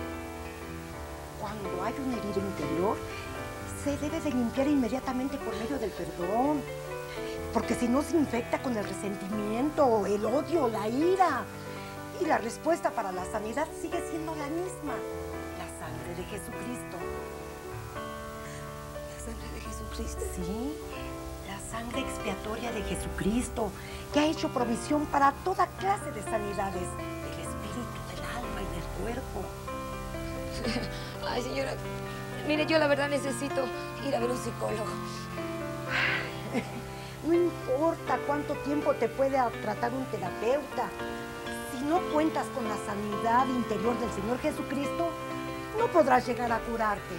cuando hay una herida interior, se debe de limpiar inmediatamente por medio del perdón. Porque si no se infecta con el resentimiento, el odio, la ira. Y la respuesta para la sanidad sigue siendo la misma. La sangre de Jesucristo. ¿La sangre de Jesucristo? Sí, la sangre expiatoria de Jesucristo, que ha hecho provisión para toda clase de sanidades, del espíritu, del alma y del cuerpo. Ay, señora, mire, yo la verdad necesito ir a ver un psicólogo. No importa cuánto tiempo te pueda tratar un terapeuta. Si no cuentas con la sanidad interior del Señor Jesucristo, no podrás llegar a curarte.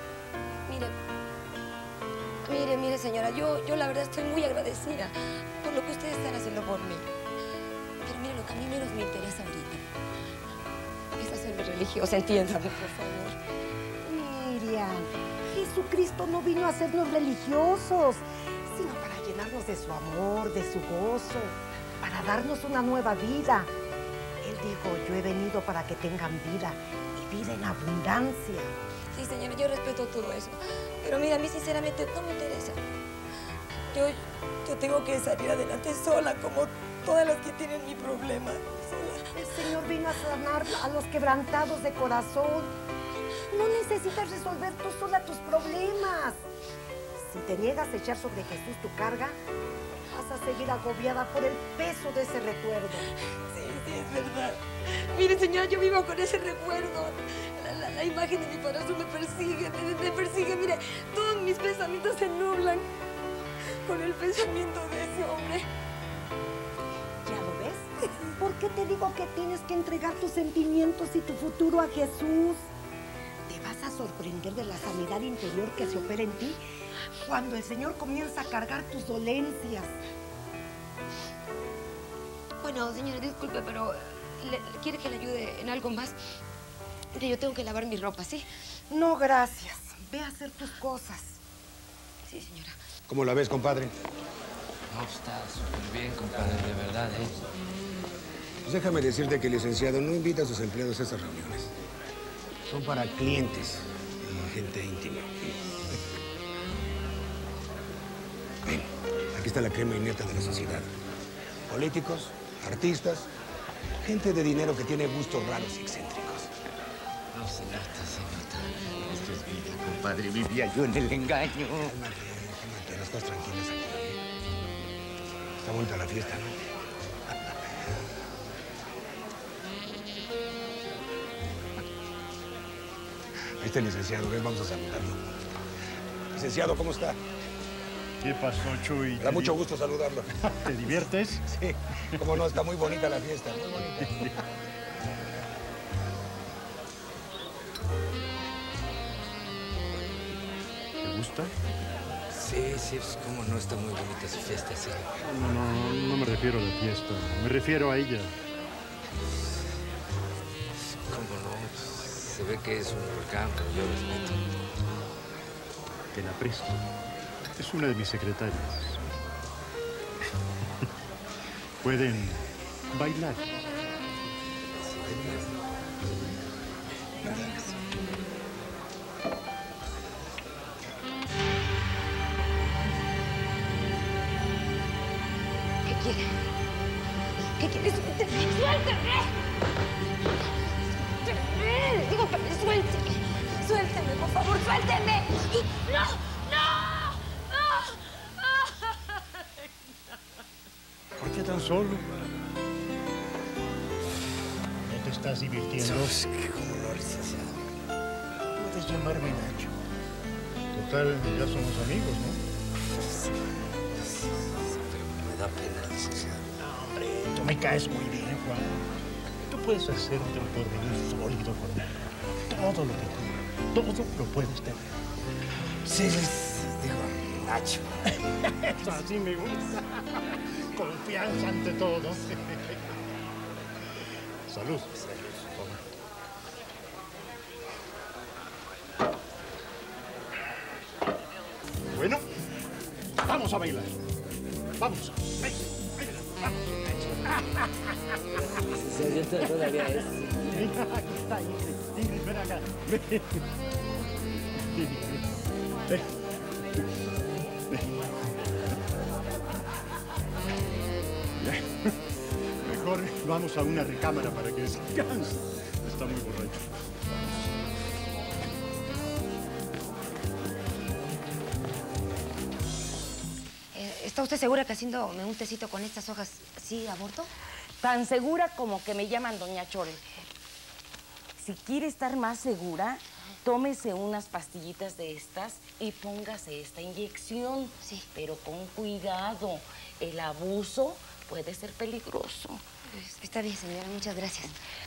Mire, señora, yo la verdad estoy muy agradecida por lo que ustedes están haciendo por mí. Pero mire, lo que a mí menos me interesa ahorita es hacerme religiosa, entiéndame, por favor. Miriam, Jesucristo no vino a hacernos religiosos, sino para llenarnos de su amor, de su gozo, para darnos una nueva vida. Él dijo, yo he venido para que tengan vida y vida en abundancia. Sí, señora, yo respeto todo eso. Pero mira, a mí sinceramente no me interesa. Yo tengo que salir adelante sola, como todas las que tienen mi problema. Sola. El Señor vino a sanar a los quebrantados de corazón. No necesitas resolver tú sola tus problemas. Si te niegas a echar sobre Jesús tu carga, vas a seguir agobiada por el peso de ese recuerdo. Sí, es verdad. Mire, señora, yo vivo con ese recuerdo. La imagen de mi padrastro me persigue. Mire, todos mis pensamientos se nublan con el pensamiento de ese hombre. ¿Ya lo ves? ¿Por qué te digo que tienes que entregar tus sentimientos y tu futuro a Jesús? Te vas a sorprender de la sanidad interior que se opera en ti cuando el Señor comienza a cargar tus dolencias. Bueno, señora, disculpe, pero ¿quiere que le ayude en algo más? Mire, yo tengo que lavar mi ropa, ¿sí? No, gracias. Ve a hacer tus cosas. Sí, señora. ¿Cómo la ves, compadre? No, está súper bien, compadre, de verdad, ¿eh? Pues déjame decirte que el licenciado no invita a sus empleados a esas reuniones. Son para clientes y gente íntima. Ven, aquí está la crema innata de la sociedad. Políticos, artistas, gente de dinero que tiene gustos raros y excéntricos. No se nota, se nota. Esto es vida, compadre. Vivía yo en el engaño. Cálmate, las cosas tranquilas aquí. Está bonita la fiesta, ¿no? Ahí está el licenciado, ven, vamos a saludarlo. Licenciado, ¿cómo está? ¿Qué pasó, Chuy? Me da mucho gusto saludarlo. ¿Te diviertes? Sí, cómo no, está muy bonita la fiesta, muy bonita. gusta? Sí, sí, pues cómo no, está muy bonita su fiesta, sí. No me refiero a la fiesta, me refiero a ella. Cómo no, pues, se ve que es un huracán, pero yo respeto. Te la presto. Es una de mis secretarias. Pueden bailar. ¿Qué quiere? ¿Qué quiere? ¡Suélteme! ¡Suélteme! ¡Suélteme! Digo que me suelte. Suélteme, por favor, suélteme. ¡No! ¡No! ¿Por qué tan solo? ¿No te estás divirtiendo? ¿Sabes qué? ¿Cómo no, licenciado? Puedes llamarme Nacho. Total, ya somos amigos, ¿no? Me da pena, licenciado. No, hombre, tú me caes muy bien, Juan. Tú puedes hacerte un porvenir sólido conmigo. Todo lo que tú, todo lo puedes tener. Sí, digo, Nacho. Eso así me gusta. Confianza ante todo. Salud. Toma. Bueno, vamos a bailar. Vamos. Ven, vamos. Sí, todavía es. Aquí está Ingrid. Ingrid, ven acá. Ven. Ven. Mejor vamos a una recámara para que descanse. Está muy borracho. ¿Está usted segura que haciéndome un tecito con estas hojas sí aborto? Tan segura como que me llaman doña Chore. Si quiere estar más segura, tómese unas pastillitas de estas y póngase esta inyección. Sí. Pero con cuidado. El abuso puede ser peligroso. Está bien, señora. Muchas gracias.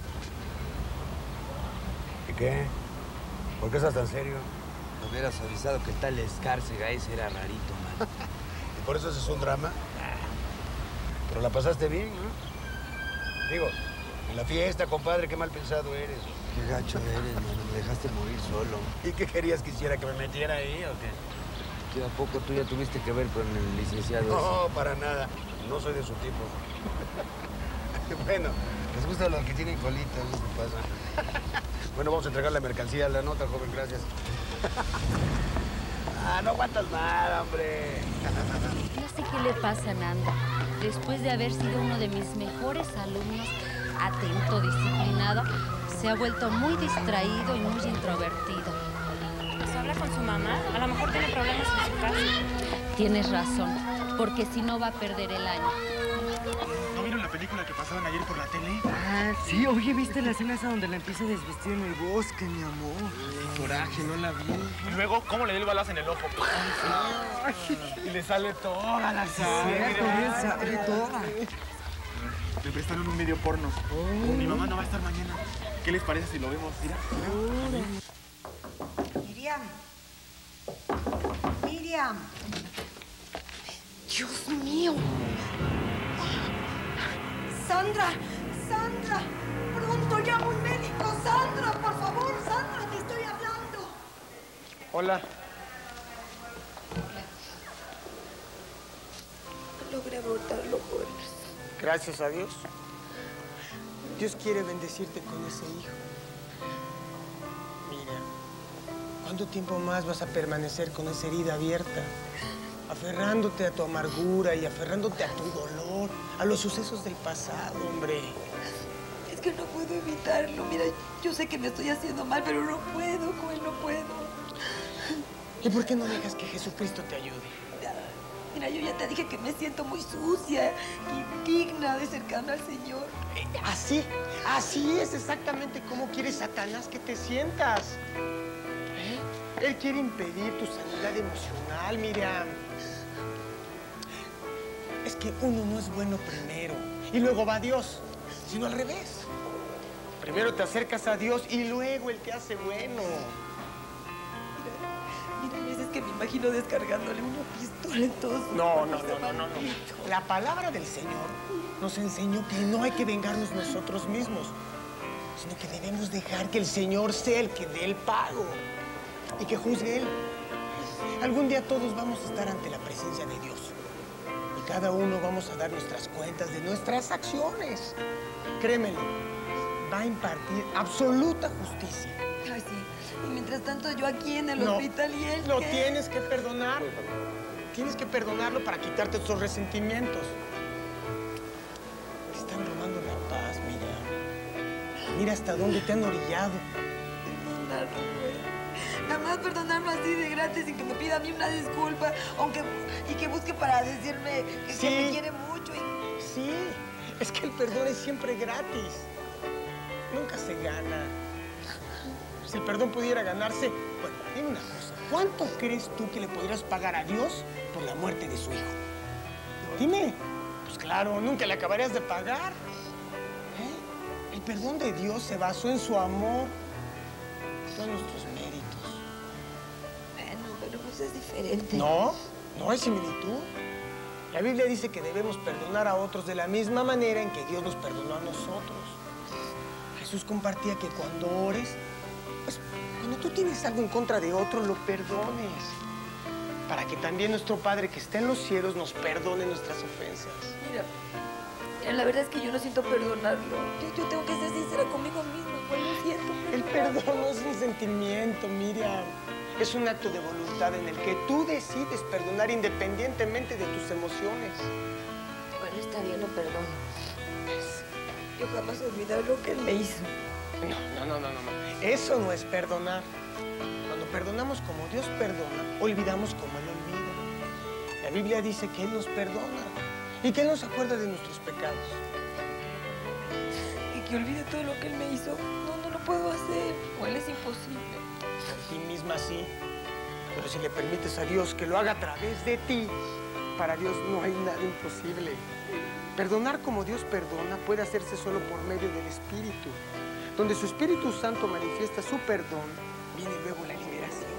¿Y qué? ¿Por qué estás tan serio? Me hubieras avisado que tal Escárcega ese era rarito, man. ¿Y por eso haces un drama? Pero la pasaste bien, ¿no? Digo, en la fiesta, compadre, qué mal pensado eres. Qué gacho eres, mano. Me dejaste morir solo. ¿Y qué querías que hiciera? ¿Que me metiera ahí o qué? ¿Que a poco tú ya tuviste que ver con el licenciado No, para nada. No soy de su tipo. Bueno, les gusta los que tienen colitas, ¿qué pasa? Bueno, vamos a entregar la mercancía, la nota, joven, gracias. No aguantas nada, hombre. No sé qué le pasa a Nando. Después de haber sido uno de mis mejores alumnos, atento, disciplinado, se ha vuelto muy distraído y muy introvertido. Pues habla con su mamá. A lo mejor tiene problemas en su casa. Tienes razón, porque si no va a perder el año. ¿No vieron la película que pasaron ayer por la tele? Ah, sí, oye, ¿viste la escena esa donde la empieza a desvestir en el bosque, mi amor? Qué coraje, no la vi. Y luego, ¿cómo le dio el balazo en el ojo? Y le sale toda la sangre. Sale toda. Le prestaron un medio porno. Mi mamá no va a estar mañana. ¿Qué les parece si lo vemos? Mira. Miriam. Miriam. Dios mío. Sandra, Sandra, pronto llama un médico. Sandra, por favor, Sandra, te estoy hablando. Hola. Logré abortarlo, Juan. Gracias a Dios. Dios quiere bendecirte con ese hijo. Mira, ¿cuánto tiempo más vas a permanecer con esa herida abierta? Aferrándote a tu amargura y aferrándote a tu dolor, a los sucesos del pasado, hombre. Es que no puedo evitarlo. Mira, yo sé que me estoy haciendo mal, pero no puedo, Juan, no puedo. ¿Y por qué no dejas que Jesucristo te ayude? Mira, yo ya te dije que me siento muy sucia, indigna de cercana al Señor. Así es exactamente como quiere Satanás que te sientas. Él quiere impedir tu sanidad emocional, Miriam. Es que uno no es bueno primero y luego va a Dios, sino al revés. Primero te acercas a Dios y luego Él te hace bueno. Mira, que me imagino descargándole una pistola en todos sus No. manos. La palabra del Señor nos enseñó que no hay que vengarnos nosotros mismos, sino que debemos dejar que el Señor sea el que dé el pago y que juzgue Él. Algún día todos vamos a estar ante la presencia de Dios y cada uno vamos a dar nuestras cuentas de nuestras acciones. Créemelo, va a impartir absoluta justicia. Ay, sí. Y mientras tanto yo aquí en el hospital y él... Lo ¿qué? tienes que perdonar. Tienes que perdonarlo para quitarte estos resentimientos. Te están robando la paz, mira. Mira hasta dónde te han orillado. Perdonarlo, güey. Jamás perdonarlo así de gratis sin que me pida a mí una disculpa, y que busque para decirme que me quiere mucho. Sí, es que el perdón es siempre gratis. Nunca se gana. Si el perdón pudiera ganarse, bueno, dime una cosa. ¿Cuánto crees tú que le podrías pagar a Dios por la muerte de su hijo? Dime. Pues claro, nunca le acabarías de pagar. El perdón de Dios se basó en su amor, no en nuestros méritos. Bueno, pero pues es diferente. No hay similitud. La Biblia dice que debemos perdonar a otros de la misma manera en que Dios nos perdonó a nosotros. Jesús compartía que cuando ores, pues cuando tú tienes algo en contra de otro, lo perdones. Para que también nuestro Padre que está en los cielos nos perdone nuestras ofensas. Mira, la verdad es que yo no siento perdonarlo. Yo tengo que ser sincera conmigo misma, pues lo siento. El perdón no es un sentimiento, Miriam. Es un acto de voluntad en el que tú decides perdonar independientemente de tus emociones. Bueno, está bien, lo perdono. Yo jamás olvidé lo que él me hizo. No. Eso no es perdonar. Cuando perdonamos como Dios perdona, olvidamos como Él olvida. La Biblia dice que Él nos perdona y que Él nos acuerda de nuestros pecados. Y que olvide todo lo que él me hizo. No lo puedo hacer. O él es imposible. A ti misma sí. Pero si le permites a Dios que lo haga a través de ti, para Dios no hay nada imposible. Perdonar como Dios perdona puede hacerse solo por medio del Espíritu. Donde su Espíritu Santo manifiesta su perdón, viene luego la liberación.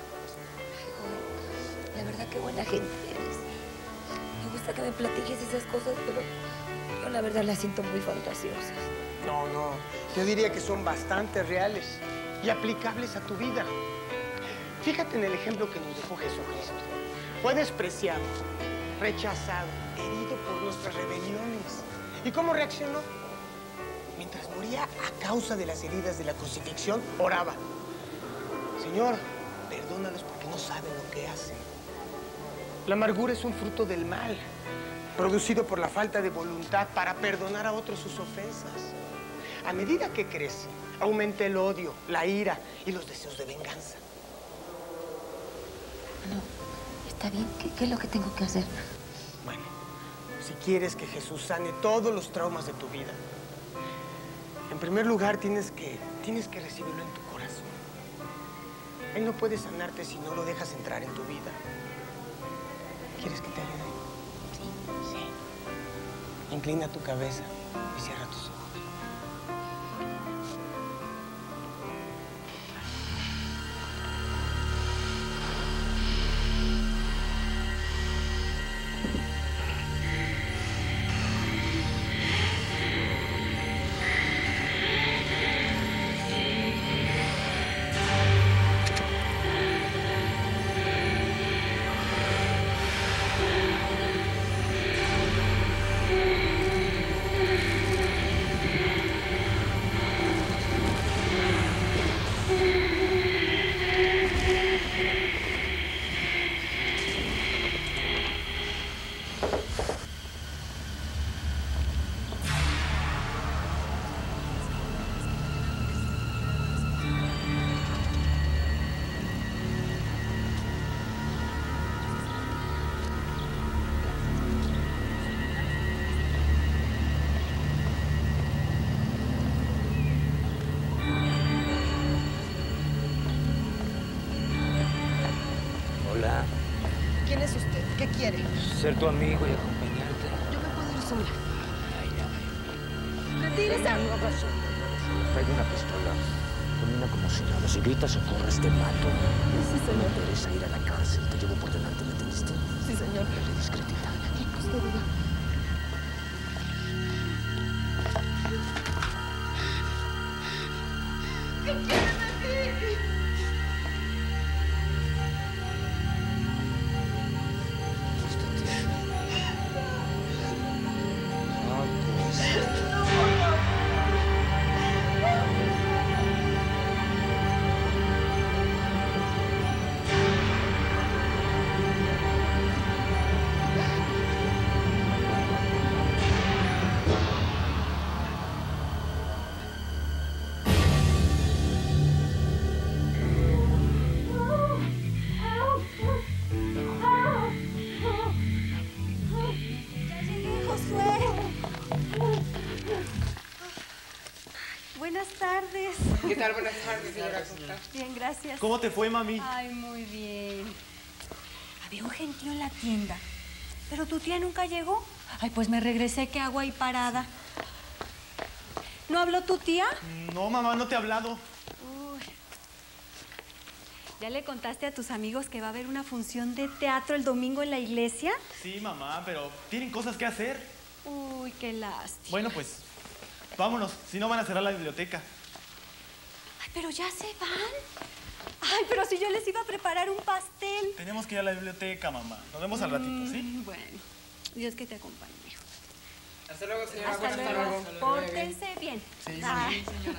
La verdad, qué buena gente eres. Me gusta que me platiques esas cosas, pero yo la verdad las siento muy fantasiosas. No. Yo diría que son bastante reales y aplicables a tu vida. Fíjate en el ejemplo que nos dejó Jesucristo. Fue despreciado, rechazado, herido por nuestras rebeliones. ¿Y cómo reaccionó? Mientras moría a causa de las heridas de la crucifixión, oraba. Señor, perdónalos porque no saben lo que hacen. La amargura es un fruto del mal, producido por la falta de voluntad para perdonar a otros sus ofensas. A medida que crece, aumenta el odio, la ira y los deseos de venganza. No, está bien. ¿Qué es lo que tengo que hacer? Bueno, si quieres que Jesús sane todos los traumas de tu vida, en primer lugar tienes que recibirlo en tu corazón. Él no puede sanarte si no lo dejas entrar en tu vida. ¿Quieres que te ayude? Sí. Inclina tu cabeza y cierra tus ojos. Hola. ¿Quién es usted? ¿Qué quiere? Ser tu amigo y acompañarte. Yo me puedo ir sola. Ay, ya. ¡Retírese! Traigo una pistola. Camina como si nada. Si gritas o corres, te mato. Sí, señor. No me interesa ir a la cárcel. Te llevo por delante, ¿me entendiste? Sí, señor. Dale, discretita. Usted diga. ¿Qué quieren decir? Ya llegué, Josué. Buenas tardes. ¿Qué tal? Buenas tardes, señora. Bien, gracias. ¿Cómo te fue, mami? Ay, muy bien. Había un gentío en la tienda. ¿Pero tu tía nunca llegó? Ay, pues me regresé. ¿Qué hago ahí parada? ¿No habló tu tía? No, mamá, no te he hablado. Uy. ¿Ya le contaste a tus amigos que va a haber una función de teatro el domingo en la iglesia? Sí, mamá, pero tienen cosas que hacer. Uy, qué lástima. Bueno, pues, vámonos. Si no, van a cerrar la biblioteca. Ay, pero ya se van. Ay, pero si yo les iba a preparar un pastel. Tenemos que ir a la biblioteca, mamá. Nos vemos al ratito, ¿sí? Bueno, Dios que te acompañe. Hasta luego, señora. Hasta Hasta luego. luego. Pórtense bien. Sí, Ay. señora.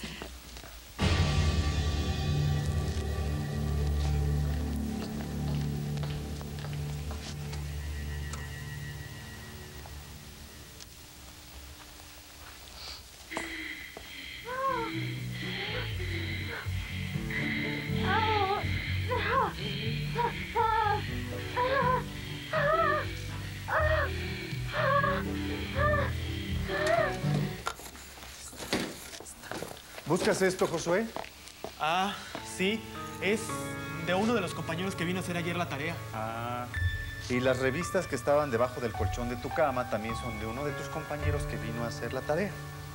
¿Buscas esto, Josué? Ah, sí. Es de uno de los compañeros que vino a hacer ayer la tarea. Ah, y las revistas que estaban debajo del colchón de tu cama también son de uno de tus compañeros que vino a hacer la tarea.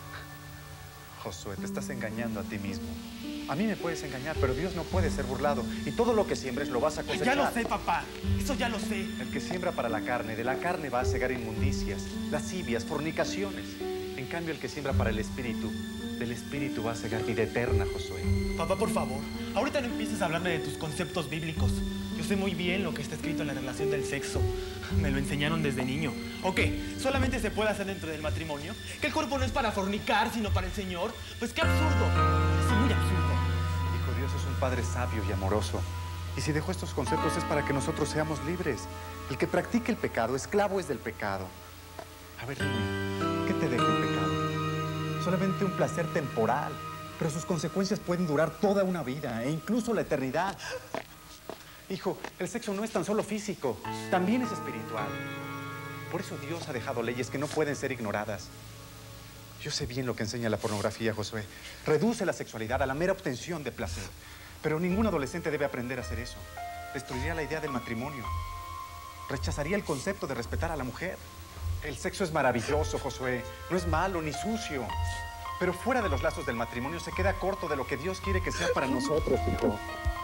Josué, te estás engañando a ti mismo. A mí me puedes engañar, pero Dios no puede ser burlado. Y todo lo que siembres lo vas a cosechar. Ya lo sé, papá. Eso ya lo sé. El que siembra para la carne, de la carne va a cegar inmundicias, lascivias, fornicaciones. En cambio, el que siembra para el espíritu, del espíritu va a cegar vida eterna, Josué. Papá, por favor, ahorita no empieces a hablarme de tus conceptos bíblicos. Yo sé muy bien lo que está escrito en la relación del sexo. Me lo enseñaron desde niño. ¿O qué? ¿Solamente se puede hacer dentro del matrimonio? ¿Que el cuerpo no es para fornicar, sino para el Señor? Pues qué absurdo. Es muy absurdo. Hijo, Dios es un Padre sabio y amoroso. Y si dejó estos conceptos es para que nosotros seamos libres. El que practique el pecado, esclavo es del pecado. A ver, dime, ¿qué te deja el pecado? Solamente un placer temporal, pero sus consecuencias pueden durar toda una vida e incluso la eternidad. Hijo, el sexo no es tan solo físico, también es espiritual. Por eso Dios ha dejado leyes que no pueden ser ignoradas. Yo sé bien lo que enseña la pornografía, Josué. Reduce la sexualidad a la mera obtención de placer. Pero ningún adolescente debe aprender a hacer eso. Destruiría la idea del matrimonio. Rechazaría el concepto de respetar a la mujer. El sexo es maravilloso, Josué. No es malo ni sucio. Pero fuera de los lazos del matrimonio se queda corto de lo que Dios quiere que sea para nosotros, hijo.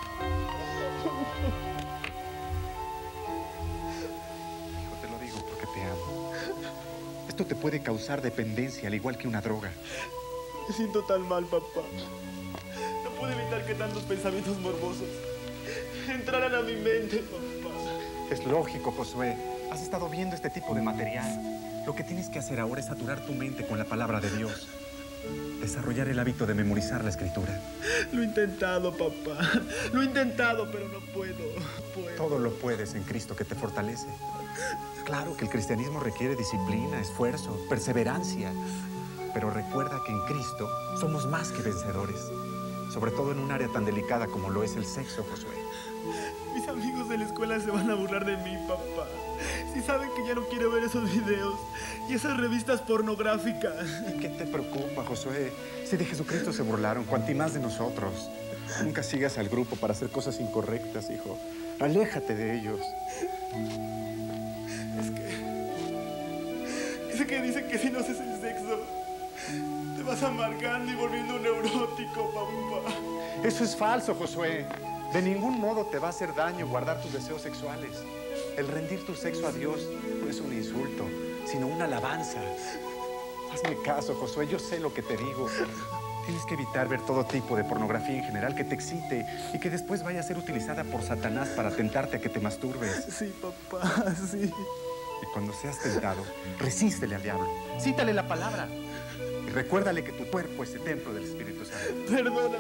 Hijo, te lo digo porque te amo. Esto te puede causar dependencia, al igual que una droga. Me siento tan mal, papá. No puedo evitar que tantos pensamientos morbosos entraran a mi mente, papá. Es lógico, Josué. Has estado viendo este tipo de material. Lo que tienes que hacer ahora es saturar tu mente con la palabra de Dios. Desarrollar el hábito de memorizar la Escritura. Lo he intentado, papá. Lo he intentado, pero no puedo. Todo lo puedes en Cristo que te fortalece. Claro que el cristianismo requiere disciplina, esfuerzo, perseverancia. Pero recuerda que en Cristo somos más que vencedores. Sobre todo en un área tan delicada como lo es el sexo, Josué. Mis amigos de la escuela se van a burlar de mí, papá. Si saben que ya no quiero ver esos videos y esas revistas pornográficas. ¿Y qué te preocupa, Josué? Si de Jesucristo se burlaron, cuanti más de nosotros. Nunca sigas al grupo para hacer cosas incorrectas, hijo. Aléjate de ellos. Es que dicen que si no haces el sexo, Te vas amargando y volviendo neurótico, papá. Eso es falso, Josué. De ningún modo te va a hacer daño guardar tus deseos sexuales. El rendir tu sexo a Dios no es un insulto, sino una alabanza. Hazme caso, Josué, yo sé lo que te digo. Tienes que evitar ver todo tipo de pornografía en general que te excite y que después vaya a ser utilizada por Satanás para tentarte a que te masturbes. Sí, papá, sí. Y cuando seas tentado, resístele al diablo. Cítale la palabra. Y recuérdale que tu cuerpo es el templo del Espíritu Santo. Perdóname,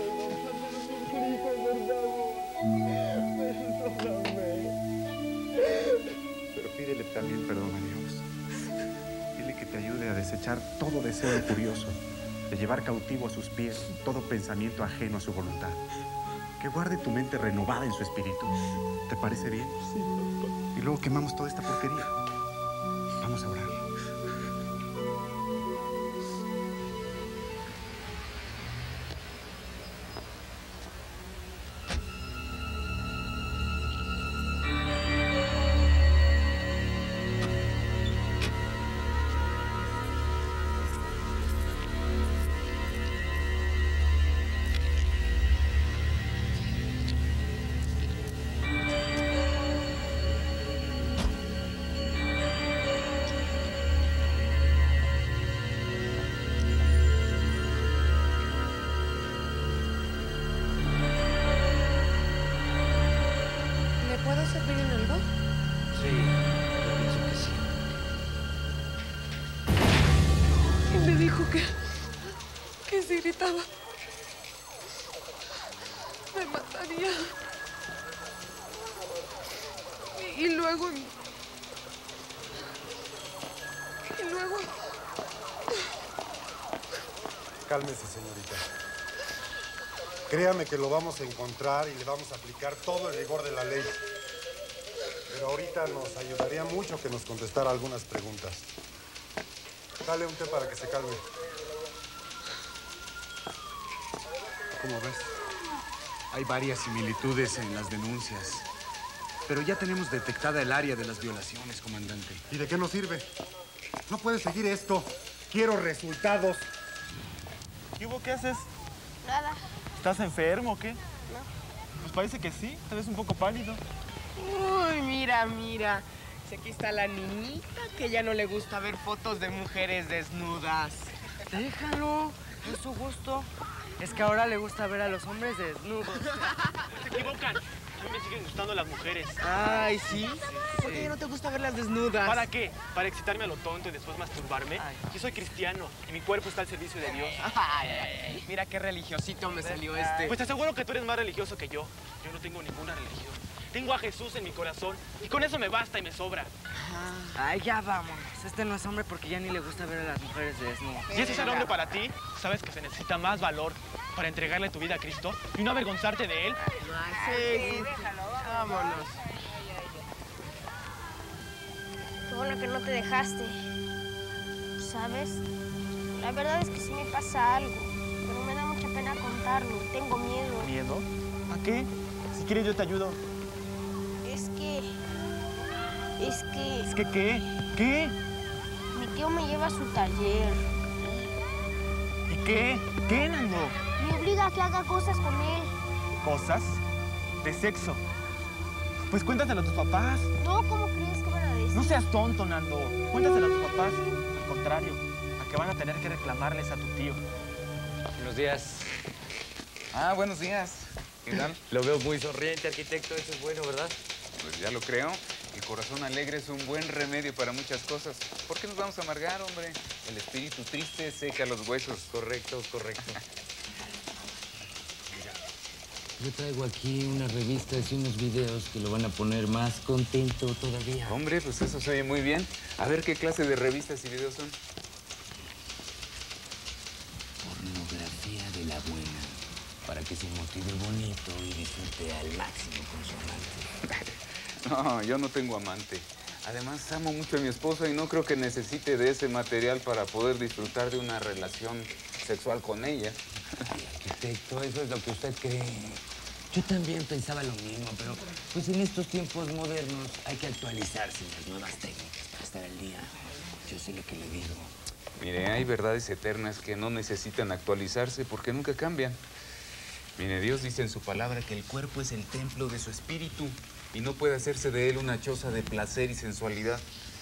perdóname. Pero pídele también perdón a Dios. Dile que te ayude a desechar todo deseo lujurioso, de llevar cautivo a sus pies todo pensamiento ajeno a su voluntad. Que guarde tu mente renovada en su espíritu. ¿Te parece bien? Sí, papá. Y luego quemamos toda esta porquería. Vamos a orar. Que si gritaba, me mataría. Y luego... Cálmese, señorita. Créame que lo vamos a encontrar y le vamos a aplicar todo el rigor de la ley. Pero ahorita nos ayudaría mucho que nos contestara algunas preguntas. Dale un té para que se calme. ¿Cómo ves? Hay varias similitudes en las denuncias. Pero ya tenemos detectada el área de las violaciones, comandante. ¿Y de qué nos sirve? No puede seguir esto. Quiero resultados. ¿Qué hubo? ¿Qué haces? Nada. ¿Estás enfermo o qué? No. Pues parece que sí. Te ves un poco pálido. Uy, mira, mira. Si aquí está la niñita que ya no le gusta ver fotos de mujeres desnudas. Déjalo, es su gusto. Es que ahora le gusta ver a los hombres desnudos. Se equivocan. A mí me siguen gustando las mujeres. Ay, ¿sí? ¿Por qué ya no te gusta verlas desnudas? ¿Para qué? ¿Para excitarme a lo tonto y después masturbarme? Yo soy cristiano y mi cuerpo está al servicio de Dios. Ay, mira qué religiosito me salió este. Pues te aseguro que tú eres más religioso que yo. Yo no tengo ninguna religión. Tengo a Jesús en mi corazón y con eso me basta y me sobra. Ay, ya vámonos. Este no es hombre porque ya ni le gusta ver a las mujeres desnudas. Si ese es el hombre para ti, sabes que se necesita más valor para entregarle tu vida a Cristo y no avergonzarte de Él. Sí, déjalo, vámonos. Qué bueno que no te dejaste. ¿Sabes? La verdad es que sí me pasa algo, pero me da mucha pena contarlo. Tengo miedo. ¿Miedo? ¿A qué? Si quieres yo te ayudo. Es que... ¿Es que qué? ¿Qué? Mi tío me lleva a su taller. ¿Y qué? ¿Qué, Nando? Me obliga a que haga cosas con él. ¿Cosas? ¿De sexo? Pues cuéntaselo a tus papás. No, ¿cómo crees que van a decir? No seas tonto, Nando. Cuéntaselo a tus papás. Al contrario, a que van a tener que reclamarles a tu tío. Buenos días. Ah, buenos días. ¿Qué tal? Lo veo muy sonriente, arquitecto. Eso es bueno, ¿verdad? Pues ya lo creo. El corazón alegre es un buen remedio para muchas cosas. ¿Por qué nos vamos a amargar, hombre? El espíritu triste seca los huesos. Correcto, correcto. Mira, yo traigo aquí unas revistas y unos videos que lo van a poner más contento todavía. Hombre, pues eso se oye muy bien. A ver qué clase de revistas y videos son. Pornografía de la buena. Para que se motive bonito y disfrute al máximo con su amante. No, yo no tengo amante. Además, amo mucho a mi esposa y no creo que necesite de ese material para poder disfrutar de una relación sexual con ella. Ay, arquitecto, eso es lo que usted cree. Yo también pensaba lo mismo, pero pues en estos tiempos modernos hay que actualizarse en las nuevas técnicas para estar al día. Yo sé lo que le digo. Mire, hay verdades eternas que no necesitan actualizarse porque nunca cambian. Mire, Dios dice en su palabra que el cuerpo es el templo de su espíritu y no puede hacerse de él una choza de placer y sensualidad.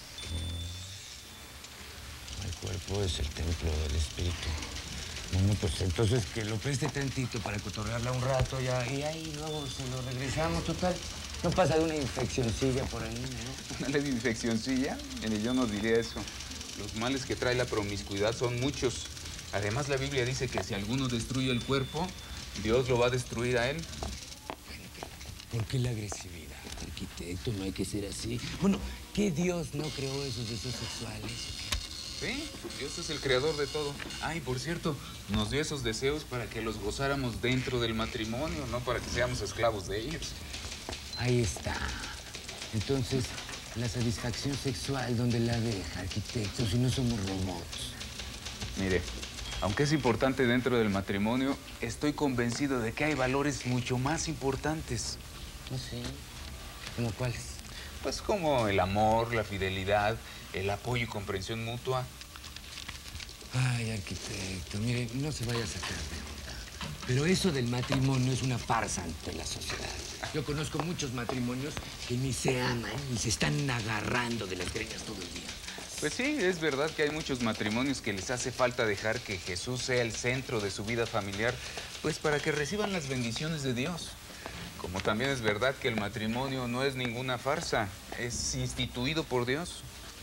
El cuerpo es el templo del espíritu. Bueno, pues entonces que lo preste tantito para cotorrearla un rato ya, y ahí luego se lo regresamos, total. No pasa de una infeccioncilla por ahí, ¿no? ¿Una leve infeccioncilla? Mire, yo no diría eso. Los males que trae la promiscuidad son muchos. Además, la Biblia dice que si alguno destruye el cuerpo, Dios lo va a destruir a él. ¿Por qué la agresividad, arquitecto? No hay que ser así. Bueno, ¿qué Dios no creó esos deseos sexuales? Sí, Dios es el creador de todo. Ay, por cierto, nos dio esos deseos para que los gozáramos dentro del matrimonio, no para que seamos esclavos de ellos. Ahí está. Entonces, la satisfacción sexual, ¿dónde la deja, arquitecto, si no somos robots? Mire, aunque es importante dentro del matrimonio, estoy convencido de que hay valores mucho más importantes. No sé. ¿Cómo cuáles? Pues como el amor, la fidelidad, el apoyo y comprensión mutua. Ay, arquitecto, mire, no se vaya a sacar de onda. Pero eso del matrimonio es una farsa ante la sociedad. Yo conozco muchos matrimonios que ni se aman ni se están agarrando de las greñas todo el día. Pues sí, es verdad que hay muchos matrimonios que les hace falta dejar que Jesús sea el centro de su vida familiar, pues para que reciban las bendiciones de Dios. Como también es verdad que el matrimonio no es ninguna farsa, es instituido por Dios.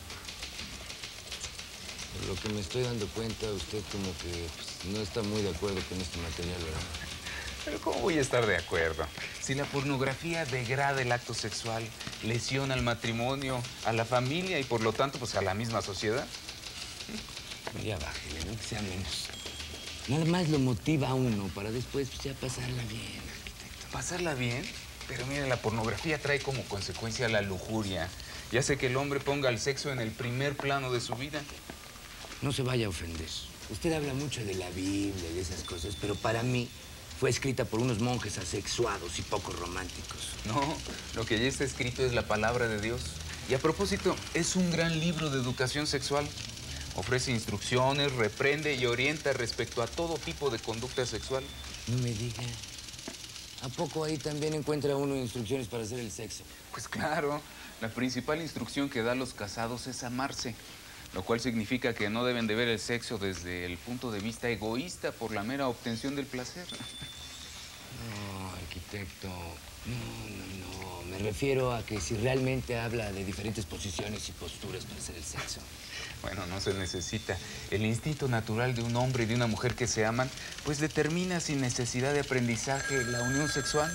Por lo que me estoy dando cuenta, usted como que no está muy de acuerdo con este material, ¿verdad? Pero ¿cómo voy a estar de acuerdo? Si la pornografía degrada el acto sexual, lesiona al matrimonio, a la familia y por lo tanto pues a la misma sociedad. Ya bájele, no que sea menos. Nada más lo motiva a uno para después pues, ya pasarla bien, arquitecto. ¿Pasarla bien? Pero mire, la pornografía trae como consecuencia la lujuria y hace que el hombre ponga el sexo en el primer plano de su vida. No se vaya a ofender. Usted habla mucho de la Biblia y de esas cosas, pero para mí fue escrita por unos monjes asexuados y poco románticos. No, lo que ya está escrito es la palabra de Dios. Y a propósito, es un gran libro de educación sexual. Ofrece instrucciones, reprende y orienta respecto a todo tipo de conducta sexual. No me diga. ¿A poco ahí también encuentra uno instrucciones para hacer el sexo? Pues claro, la principal instrucción que da a los casados es amarse, lo cual significa que no deben de ver el sexo desde el punto de vista egoísta por la mera obtención del placer. No, arquitecto, no. Me refiero a que si realmente habla de diferentes posiciones y posturas para hacer el sexo. Bueno, no se necesita. El instinto natural de un hombre y de una mujer que se aman, pues determina sin necesidad de aprendizaje la unión sexual.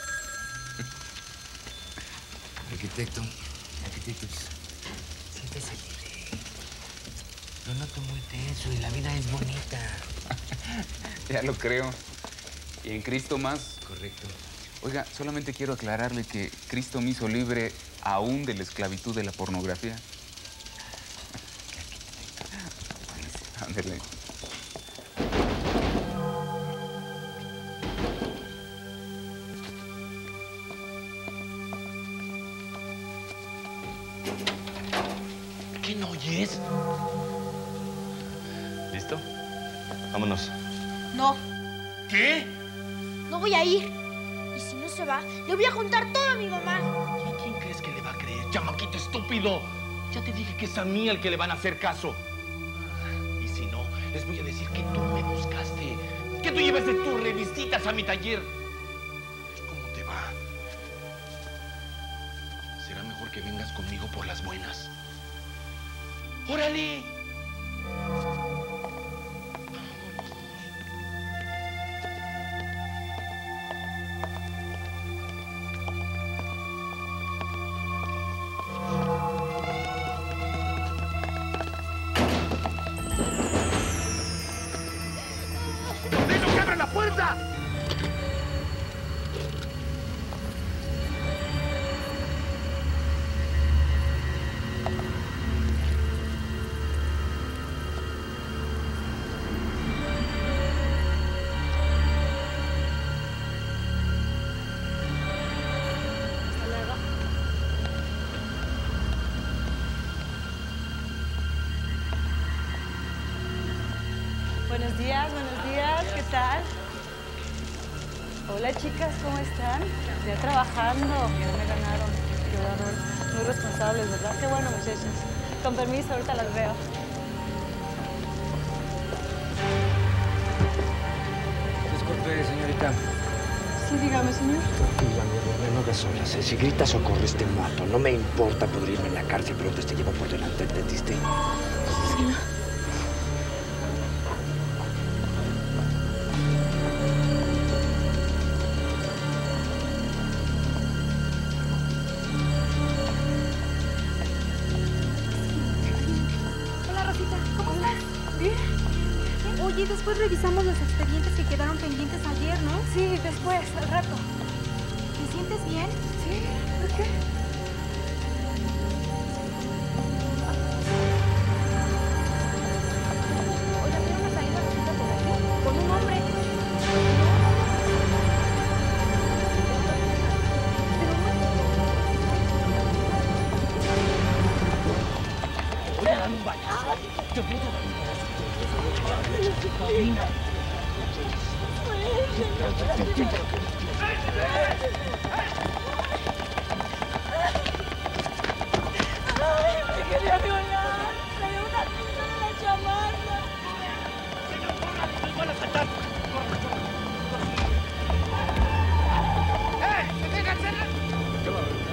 Arquitecto, siéntese libre. Lo noto muy tenso y la vida es bonita. Ya lo creo. Y en Cristo más. Correcto. Oiga, solamente quiero aclararle que Cristo me hizo libre aún de la esclavitud de la pornografía. Ándele. ¿Qué no oyes? ¿Listo? Vámonos. No, ¿Qué? no voy a ir. Y si no se va, le voy a contar todo a mi mamá. ¿Y quién crees que le va a creer, chamaquito estúpido? Ya te dije que es a mí al que le van a hacer caso. Y si no, les voy a decir que tú me buscaste. Que tú llevaste tus revistitas a mi taller. ¿Cómo te va? Será mejor que vengas conmigo por las buenas. ¡Órale! ¡Dejo que abra la puerta! Hasta luego. Buenos días, ¿qué tal? Hola chicas, ¿cómo están? Ya trabajando, ya me ganaron. Muy responsables, ¿verdad? Qué bueno, muchachos. Con permiso, ahorita las veo. Disculpe, señorita. Sí, dígame, señor. Tranquila, no hagas olas. Si gritas socorres te mato. No me importa podrirme en la cárcel, pero te llevo por delante, ¿entendiste? Señor. Hola, Rosita. ¿Cómo estás? Bien. Oye, después revisamos los expedientes que quedaron pendientes ayer, ¿no? Sí, después, al rato. ¿Te sientes bien? Sí, ¿por qué? Oye, ¿había una salida, Rosita, por aquí? Con un hombre. Oye, dame un bañazo. Te voy a dar un bañazo. Camina. ¡Ay, me quería violar! ¡Traía una pistola en la chamarra! ¡Nos van a saltar! ¡Déjense! ¿Qué va a haber?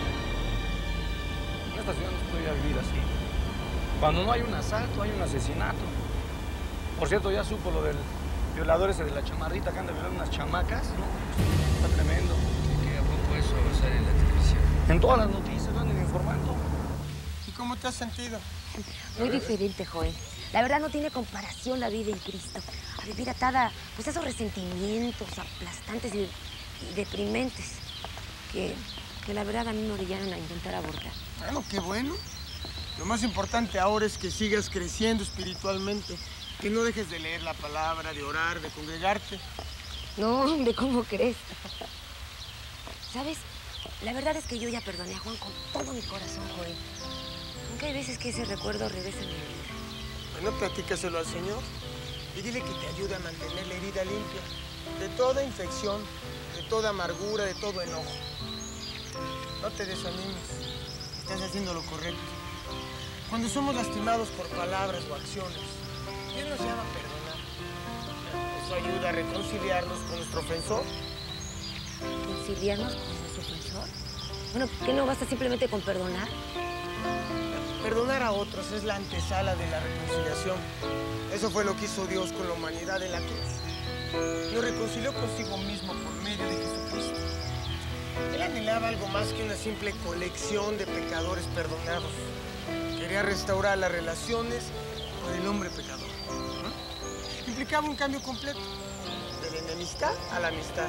En esta ciudad no se podría vivir así. Cuando no hay un asalto, hay un asesinato. Por cierto, ya supo lo del violador ese de la chamarrita que anda violando unas chamacas, ¿no? Está tremendo. ¿Qué a poco eso sale en la televisión? En todas las noticias lo andan informando. ¿Y cómo te has sentido? Muy diferente, Joel. La verdad no tiene comparación la vida en Cristo. A vivir atada, pues, a esos resentimientos aplastantes y deprimentes que la verdad a mí me orillaron a intentar abortar. Bueno, qué bueno. Lo más importante ahora es que sigas creciendo espiritualmente, que no dejes de leer la palabra, de orar, de congregarte. No, hombre, ¿cómo crees? ¿Sabes? La verdad es que yo ya perdoné a Juan con todo mi corazón, Joel. Aunque hay veces que ese recuerdo regresa en mi vida. Bueno, platícaselo al Señor y dile que te ayude a mantener la herida limpia de toda infección, de toda amargura, de todo enojo. No te desanimes, estás haciendo lo correcto. Cuando somos lastimados por palabras o acciones, Dios nos llama a perdonar. Eso ayuda a reconciliarnos con nuestro ofensor. ¿Reconciliarnos con nuestro ofensor? Bueno, ¿qué no basta simplemente con perdonar? Perdonar a otros es la antesala de la reconciliación. Eso fue lo que hizo Dios con la humanidad en la cruz. Nos reconcilió consigo mismo por medio de Jesucristo. Él anhelaba algo más que una simple colección de pecadores perdonados. Quería restaurar las relaciones con el hombre pecador. Implicaba un cambio completo, de la enemistad a la amistad.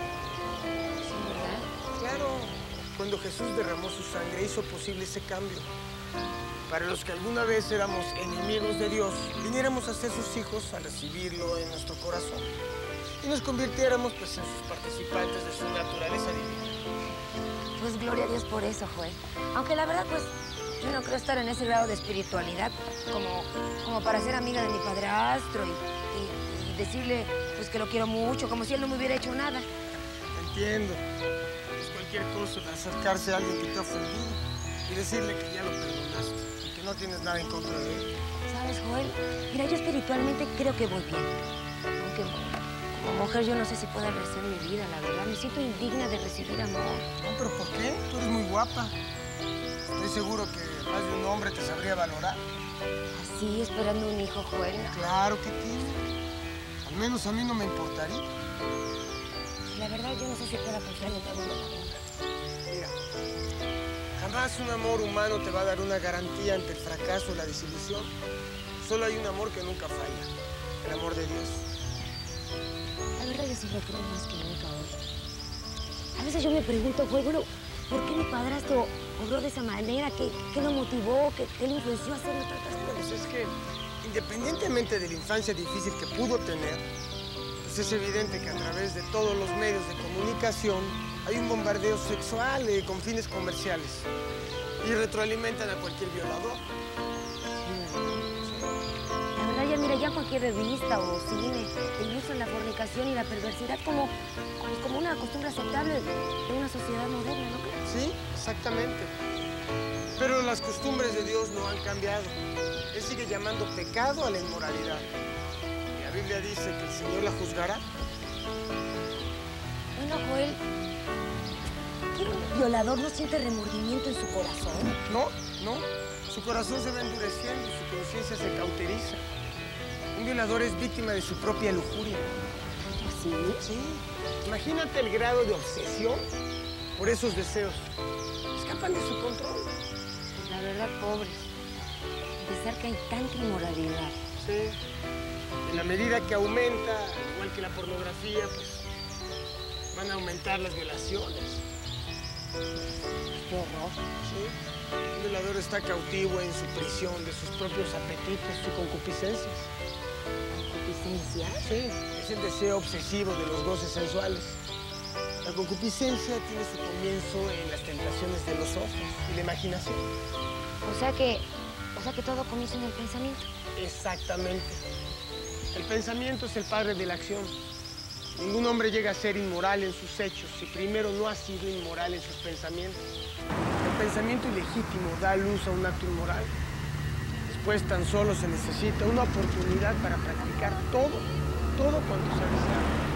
Claro, cuando Jesús derramó su sangre hizo posible ese cambio. Para los que alguna vez éramos enemigos de Dios, viniéramos a ser sus hijos al recibirlo en nuestro corazón y nos convirtiéramos pues en sus participantes de su naturaleza divina. Pues gloria a Dios por eso, Joel. Aunque la verdad, pues, yo no creo estar en ese grado de espiritualidad como para ser amiga de mi padrastro y decirle pues que lo quiero mucho, como si él no me hubiera hecho nada. Entiendo. Es cualquier cosa de acercarse a alguien que te ha ofendido y decirle que ya lo perdonaste y que no tienes nada en contra de él. ¿Sabes, Joel? Mira, yo espiritualmente creo que voy bien. Aunque como mujer yo no sé si pueda merecer mi vida, la verdad. Me siento indigna de recibir amor. No, pero ¿por qué? Tú eres muy guapa. Estoy seguro que más de un hombre te sabría valorar. Así, esperando un hijo, Joel. Claro que tiene. Al menos a mí no me importaría. La verdad, yo no sé si pueda confiar en todo el mundo. Mira, jamás un amor humano te va a dar una garantía ante el fracaso o la desilusión. Solo hay un amor que nunca falla, el amor de Dios. La verdad, yo sí lo creo más que nunca hoy. A veces yo me pregunto, Joel, bueno, ¿por qué mi padrastro obró de esa manera? ¿Qué lo motivó? ¿Qué lo influenció a hacerlo tantas cosas? Pues es que, independientemente de la infancia difícil que pudo tener, pues es evidente que a través de todos los medios de comunicación hay un bombardeo sexual con fines comerciales y retroalimentan a cualquier violador. La verdad, ya mira, ya cualquier revista o cine ilustran la fornicación y la perversidad como una costumbre aceptable de una sociedad moderna, ¿no crees? Sí, exactamente. Pero las costumbres de Dios no han cambiado. Él sigue llamando pecado a la inmoralidad. Y la Biblia dice que el Señor la juzgará. Bueno, Joel, ¿qué un violador no siente remordimiento en su corazón? No. Su corazón se va endureciendo, su conciencia se cauteriza. Un violador es víctima de su propia lujuria. ¿Sí? Sí. Imagínate el grado de obsesión por esos deseos. Escapan de su control. La verdad, pobres. Pensar que hay tanta inmoralidad. Sí. En la medida que aumenta, igual que la pornografía, pues van a aumentar las violaciones. Qué horror. Sí. El violador está cautivo en su prisión de sus propios apetitos y concupiscencias. ¿Concupiscencias? Sí, es el deseo obsesivo de los goces sensuales. La concupiscencia tiene su comienzo en las tentaciones de los ojos y la imaginación. O sea que todo comienza en el pensamiento. Exactamente. El pensamiento es el padre de la acción. Ningún hombre llega a ser inmoral en sus hechos si primero no ha sido inmoral en sus pensamientos. El pensamiento ilegítimo da luz a un acto inmoral. Después tan solo se necesita una oportunidad para practicar todo cuanto se ha deseado.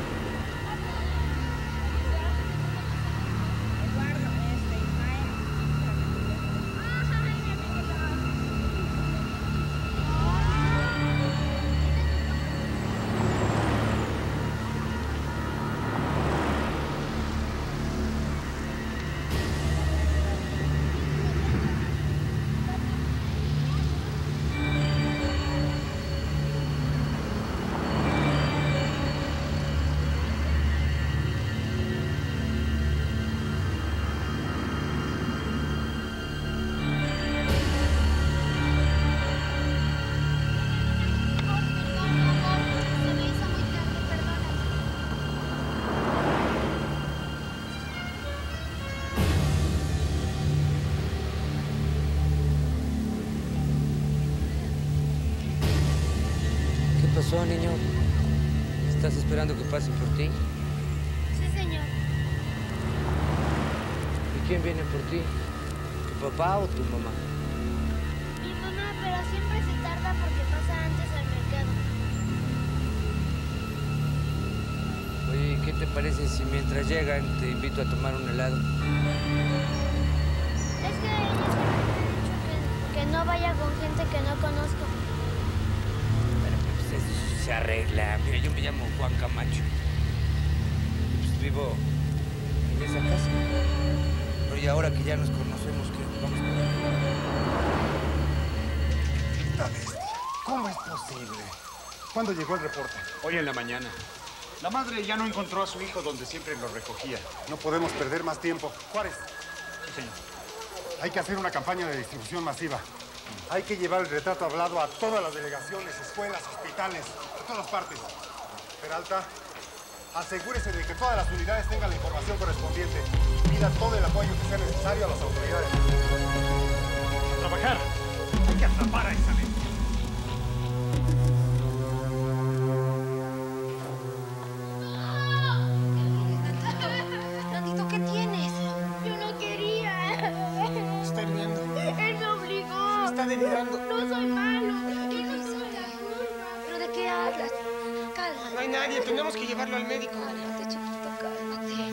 ¿Qué pasó, niño? ¿Estás esperando que pase por ti? Sí, señor. ¿Y quién viene por ti? ¿Tu papá o tu mamá? Mi mamá, pero siempre se tarda porque pasa antes al mercado. Oye, ¿qué te parece si mientras llegan te invito a tomar un helado? Es que ella siempre me ha dicho que no vaya con gente que no conozco. Pues eso se arregla. Mira, yo me llamo Juan Camacho. Pues vivo en esa casa. Pero y ahora que ya nos conocemos, ¿qué vamos a hacer? Esta bestia. ¿Cómo es posible? ¿Cuándo llegó el reporte? Hoy en la mañana. La madre ya no encontró a su hijo donde siempre lo recogía. No podemos perder más tiempo. Juárez. Sí, señor. Hay que hacer una campaña de distribución masiva. Hay que llevar el retrato hablado a todas las delegaciones, escuelas, hospitales, a todas partes. Peralta, asegúrese de que todas las unidades tengan la información correspondiente. Pida todo el apoyo que sea necesario a las autoridades. A trabajar. Hay que atrapar a esa bestia. Nandito, ¿qué tienes? Yo no quería. Está hirviendo. Él me obligó. Está delirando. No soy malo. Y no tuve la culpa. ¿Pero de qué hablas? Cálmate. No hay nadie. Tenemos que llevarlo al médico. Cálmate, chiquito, cálmate.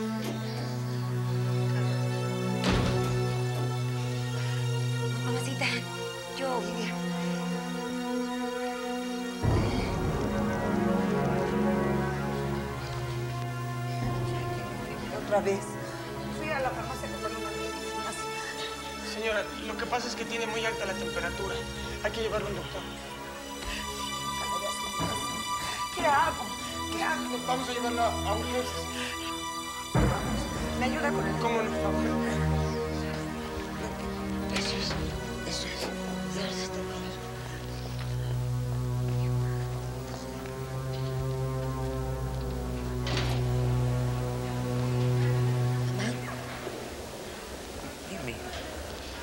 Mamacita, yo... Otra vez. Fui a la farmacia a comprar unas medicinas. Señora, lo que pasa es que tiene muy alta la temperatura. Hay que llevarlo al doctor. ¿Qué hago? ¿Qué hago? Vamos a llevarlo a urgencias. ¿Me ayuda con el... ¿Cómo no? Por favor. Eso es.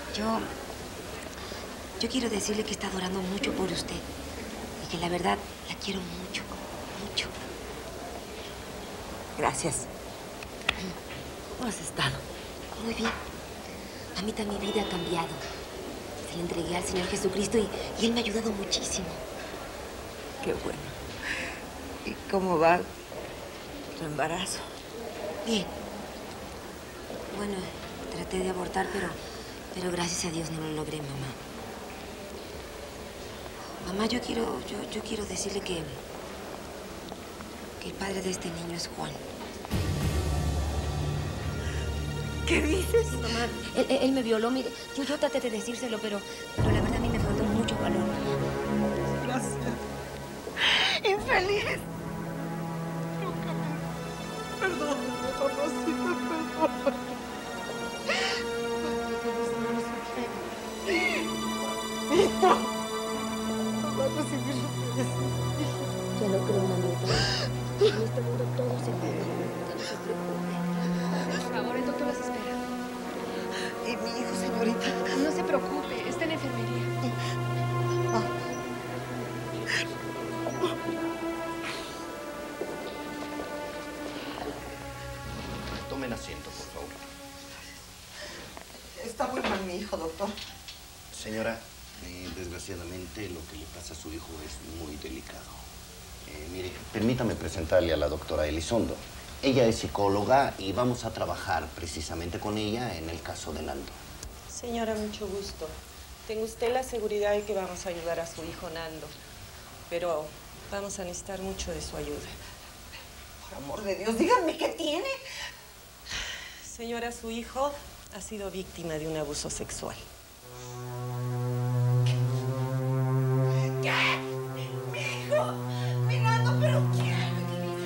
Yo quiero decirle que está orando mucho por usted y que la verdad quiero mucho, mucho. Gracias. ¿Cómo has estado? Muy bien. A mí también mi vida ha cambiado. Se la entregué al Señor Jesucristo y Él me ha ayudado muchísimo. Qué bueno. ¿Y cómo va tu embarazo? Bien. Bueno, traté de abortar, pero gracias a Dios no lo logré, mamá. Mamá, yo quiero decirle que el padre de este niño es Juan. ¿Qué dices? Sí, mamá, él me violó. Mire, yo traté de decírselo, pero la verdad a mí me faltó mucho valor. Gracias. Infeliz. Perdóname, papacito, perdóname. ¡Hijito! Mamá, no se me Ya lo creo, mamita. En este mundo todo se puede. Usted no se preocupe. Por favor, el doctor las espera. ¿Y mi hijo, señorita? No se preocupe, está en enfermería. Tomen asiento, por favor. Está muy mal mi hijo, doctor. Señora, desgraciadamente lo que le pasa a su hijo es muy delicado. Mire, permítame presentarle a la doctora Elizondo. Ella es psicóloga y vamos a trabajar precisamente con ella en el caso de Nando. Señora, mucho gusto. Tenga usted la seguridad de que vamos a ayudar a su hijo Nando. Pero vamos a necesitar mucho de su ayuda. Por amor de Dios, díganme qué tiene. Señora, su hijo ha sido víctima de un abuso sexual. ¿Qué? ¿Mi hijo? ¿Mi Nando? ¿Pero quién?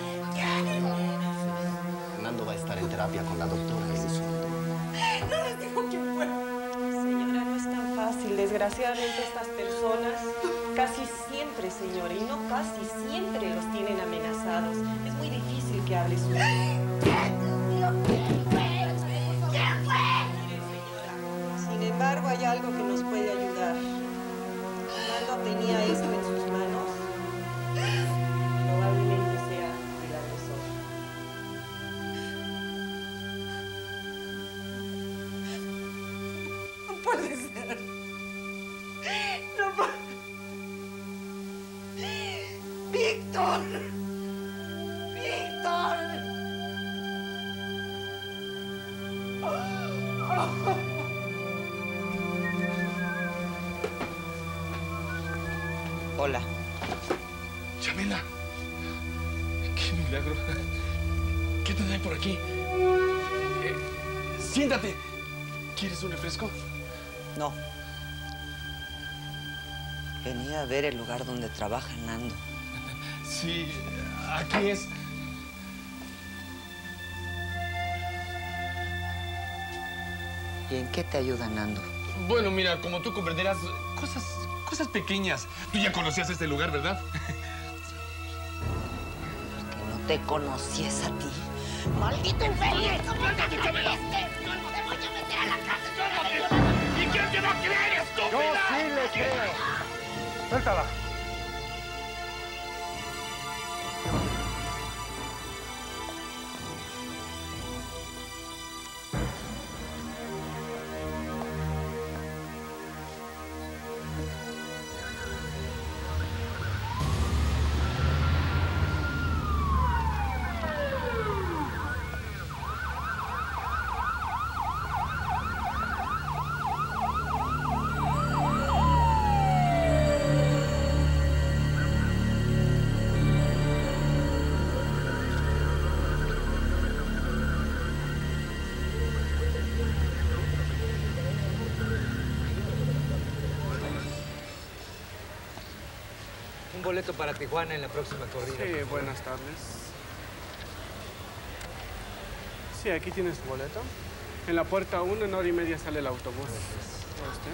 Nando va a estar en terapia con la doctora Elizondo. No les dijo quién fue. Señora, no es tan fácil. Desgraciadamente estas personas casi siempre, señora, y no casi siempre los tienen amenazados. Es muy difícil que hable su Sin embargo, hay algo que nos puede ayudar. Nando tenía esto en sus manos. Probablemente sea el agresor. No puede ser. No puede. ¡Víctor! ¡Víctor! Hola. Chabela. Qué milagro. ¿Qué te trae por aquí? Siéntate. ¿Quieres un refresco? No. Venía a ver el lugar donde trabaja Nando. Sí, aquí es. ¿Y en qué te ayuda Nando? Bueno, mira, como tú comprenderás, cosas pequeñas. Tú ya conocías este lugar, ¿verdad? Que no te conociese a ti. ¡Maldito infeliz! ¿Cómo te ¡Cállate, Chabela! atreviste? ¡Te voy a meter a la cárcel! ¿Y quién te va a creer, estúpida? Yo sí le creo. Suéltala. Un boleto para Tijuana en la próxima corrida. Sí, buenas tardes. Sí, aquí tienes tu boleto. En la puerta 1, en hora y media sale el autobús. ¿Ya usted?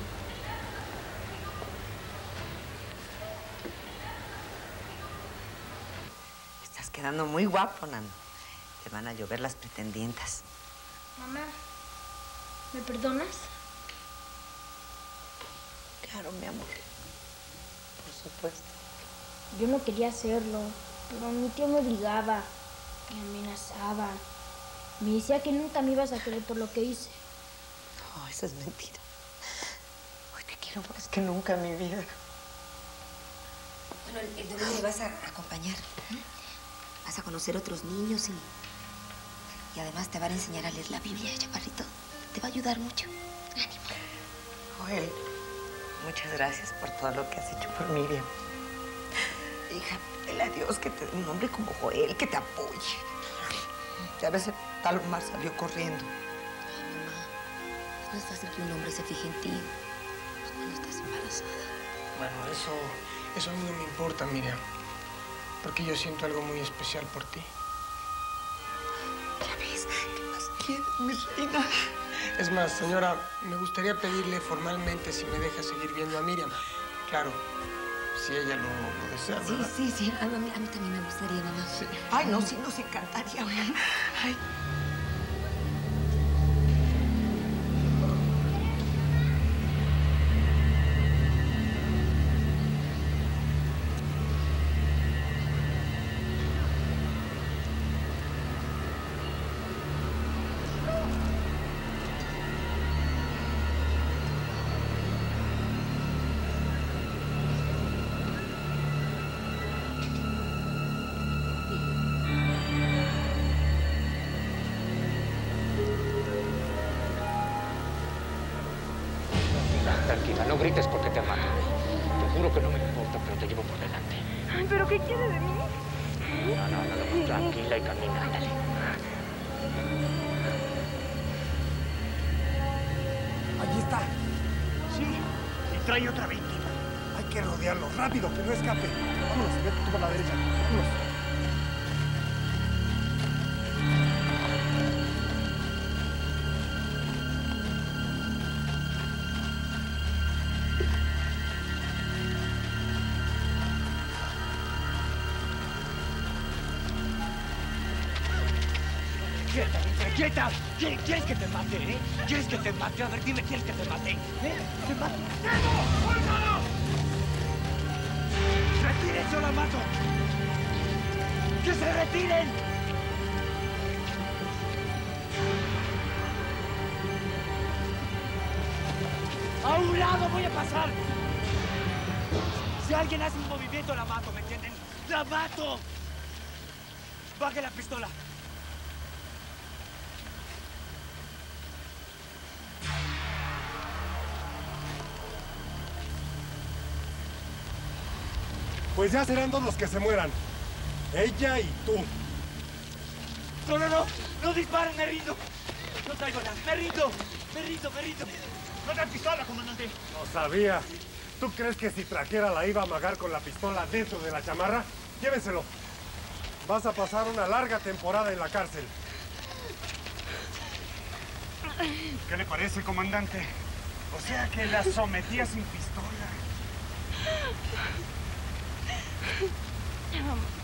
Estás quedando muy guapo, Nando. Te van a llover las pretendientas. Mamá, ¿me perdonas? Claro, mi amor. Por supuesto. Yo no quería hacerlo, pero mi tío me obligaba, me amenazaba. Me decía que nunca me ibas a querer por lo que hice. No, eso es mentira. Hoy te quiero más que nunca en mi vida. Bueno, el domingo le vas a acompañar. Vas a conocer otros niños y además te van a enseñar a leer la Biblia, chaparrito. Te va a ayudar mucho. Ánimo. Joel, muchas gracias por todo lo que has hecho por Miriam. Hija, pídele a Dios que te dé un hombre como Joel, que te apoye. Ya ves, tal Omar salió corriendo. Ay, mamá, no es fácil que un hombre se fije en ti cuando estás embarazada. Bueno, eso a mí no me importa, Miriam. Porque yo siento algo muy especial por ti. ¿Ya ves? ¿Qué más quieres, mi reina? Es más, señora, me gustaría pedirle formalmente si me deja seguir viendo a Miriam. Claro, si ella lo desea, ¿verdad? Sí. A mí también me gustaría, mamá. Sí. Ay, no, sí, nos encantaría. Ay. Tranquila, no grites porque te mato. Te juro que no me importa, pero te llevo por delante. Ay, ¿pero qué quiere de mí? No, tranquila y camina, ándale. Allí está. Sí, y trae otra víctima. Hay que rodearlo, rápido, que no escape. Vámonos, vete tú por la derecha. Vámonos. ¡Quieta! ¿Quieres que te mate, eh? ¿Quieres que te mate? A ver, dime, ¿quieres que te mate? ¿Eh? ¿Te mate? ¡No! ¡Suéltalo! ¡Retírense o la mato! ¡Que se retiren! ¡A un lado voy a pasar! Si alguien hace un movimiento, la mato, ¿me entienden? ¡La mato! ¡Baje la pistola! Pues ya serán dos los que se mueran. Ella y tú. No disparen, me rindo. No traigo nada, me rindo. No trae pistola, comandante. Lo sabía. ¿Tú crees que si trajera la iba a amagar con la pistola dentro de la chamarra? Llévenselo. Vas a pasar una larga temporada en la cárcel. ¿Qué le parece, comandante? O sea que la sometía sin pistola.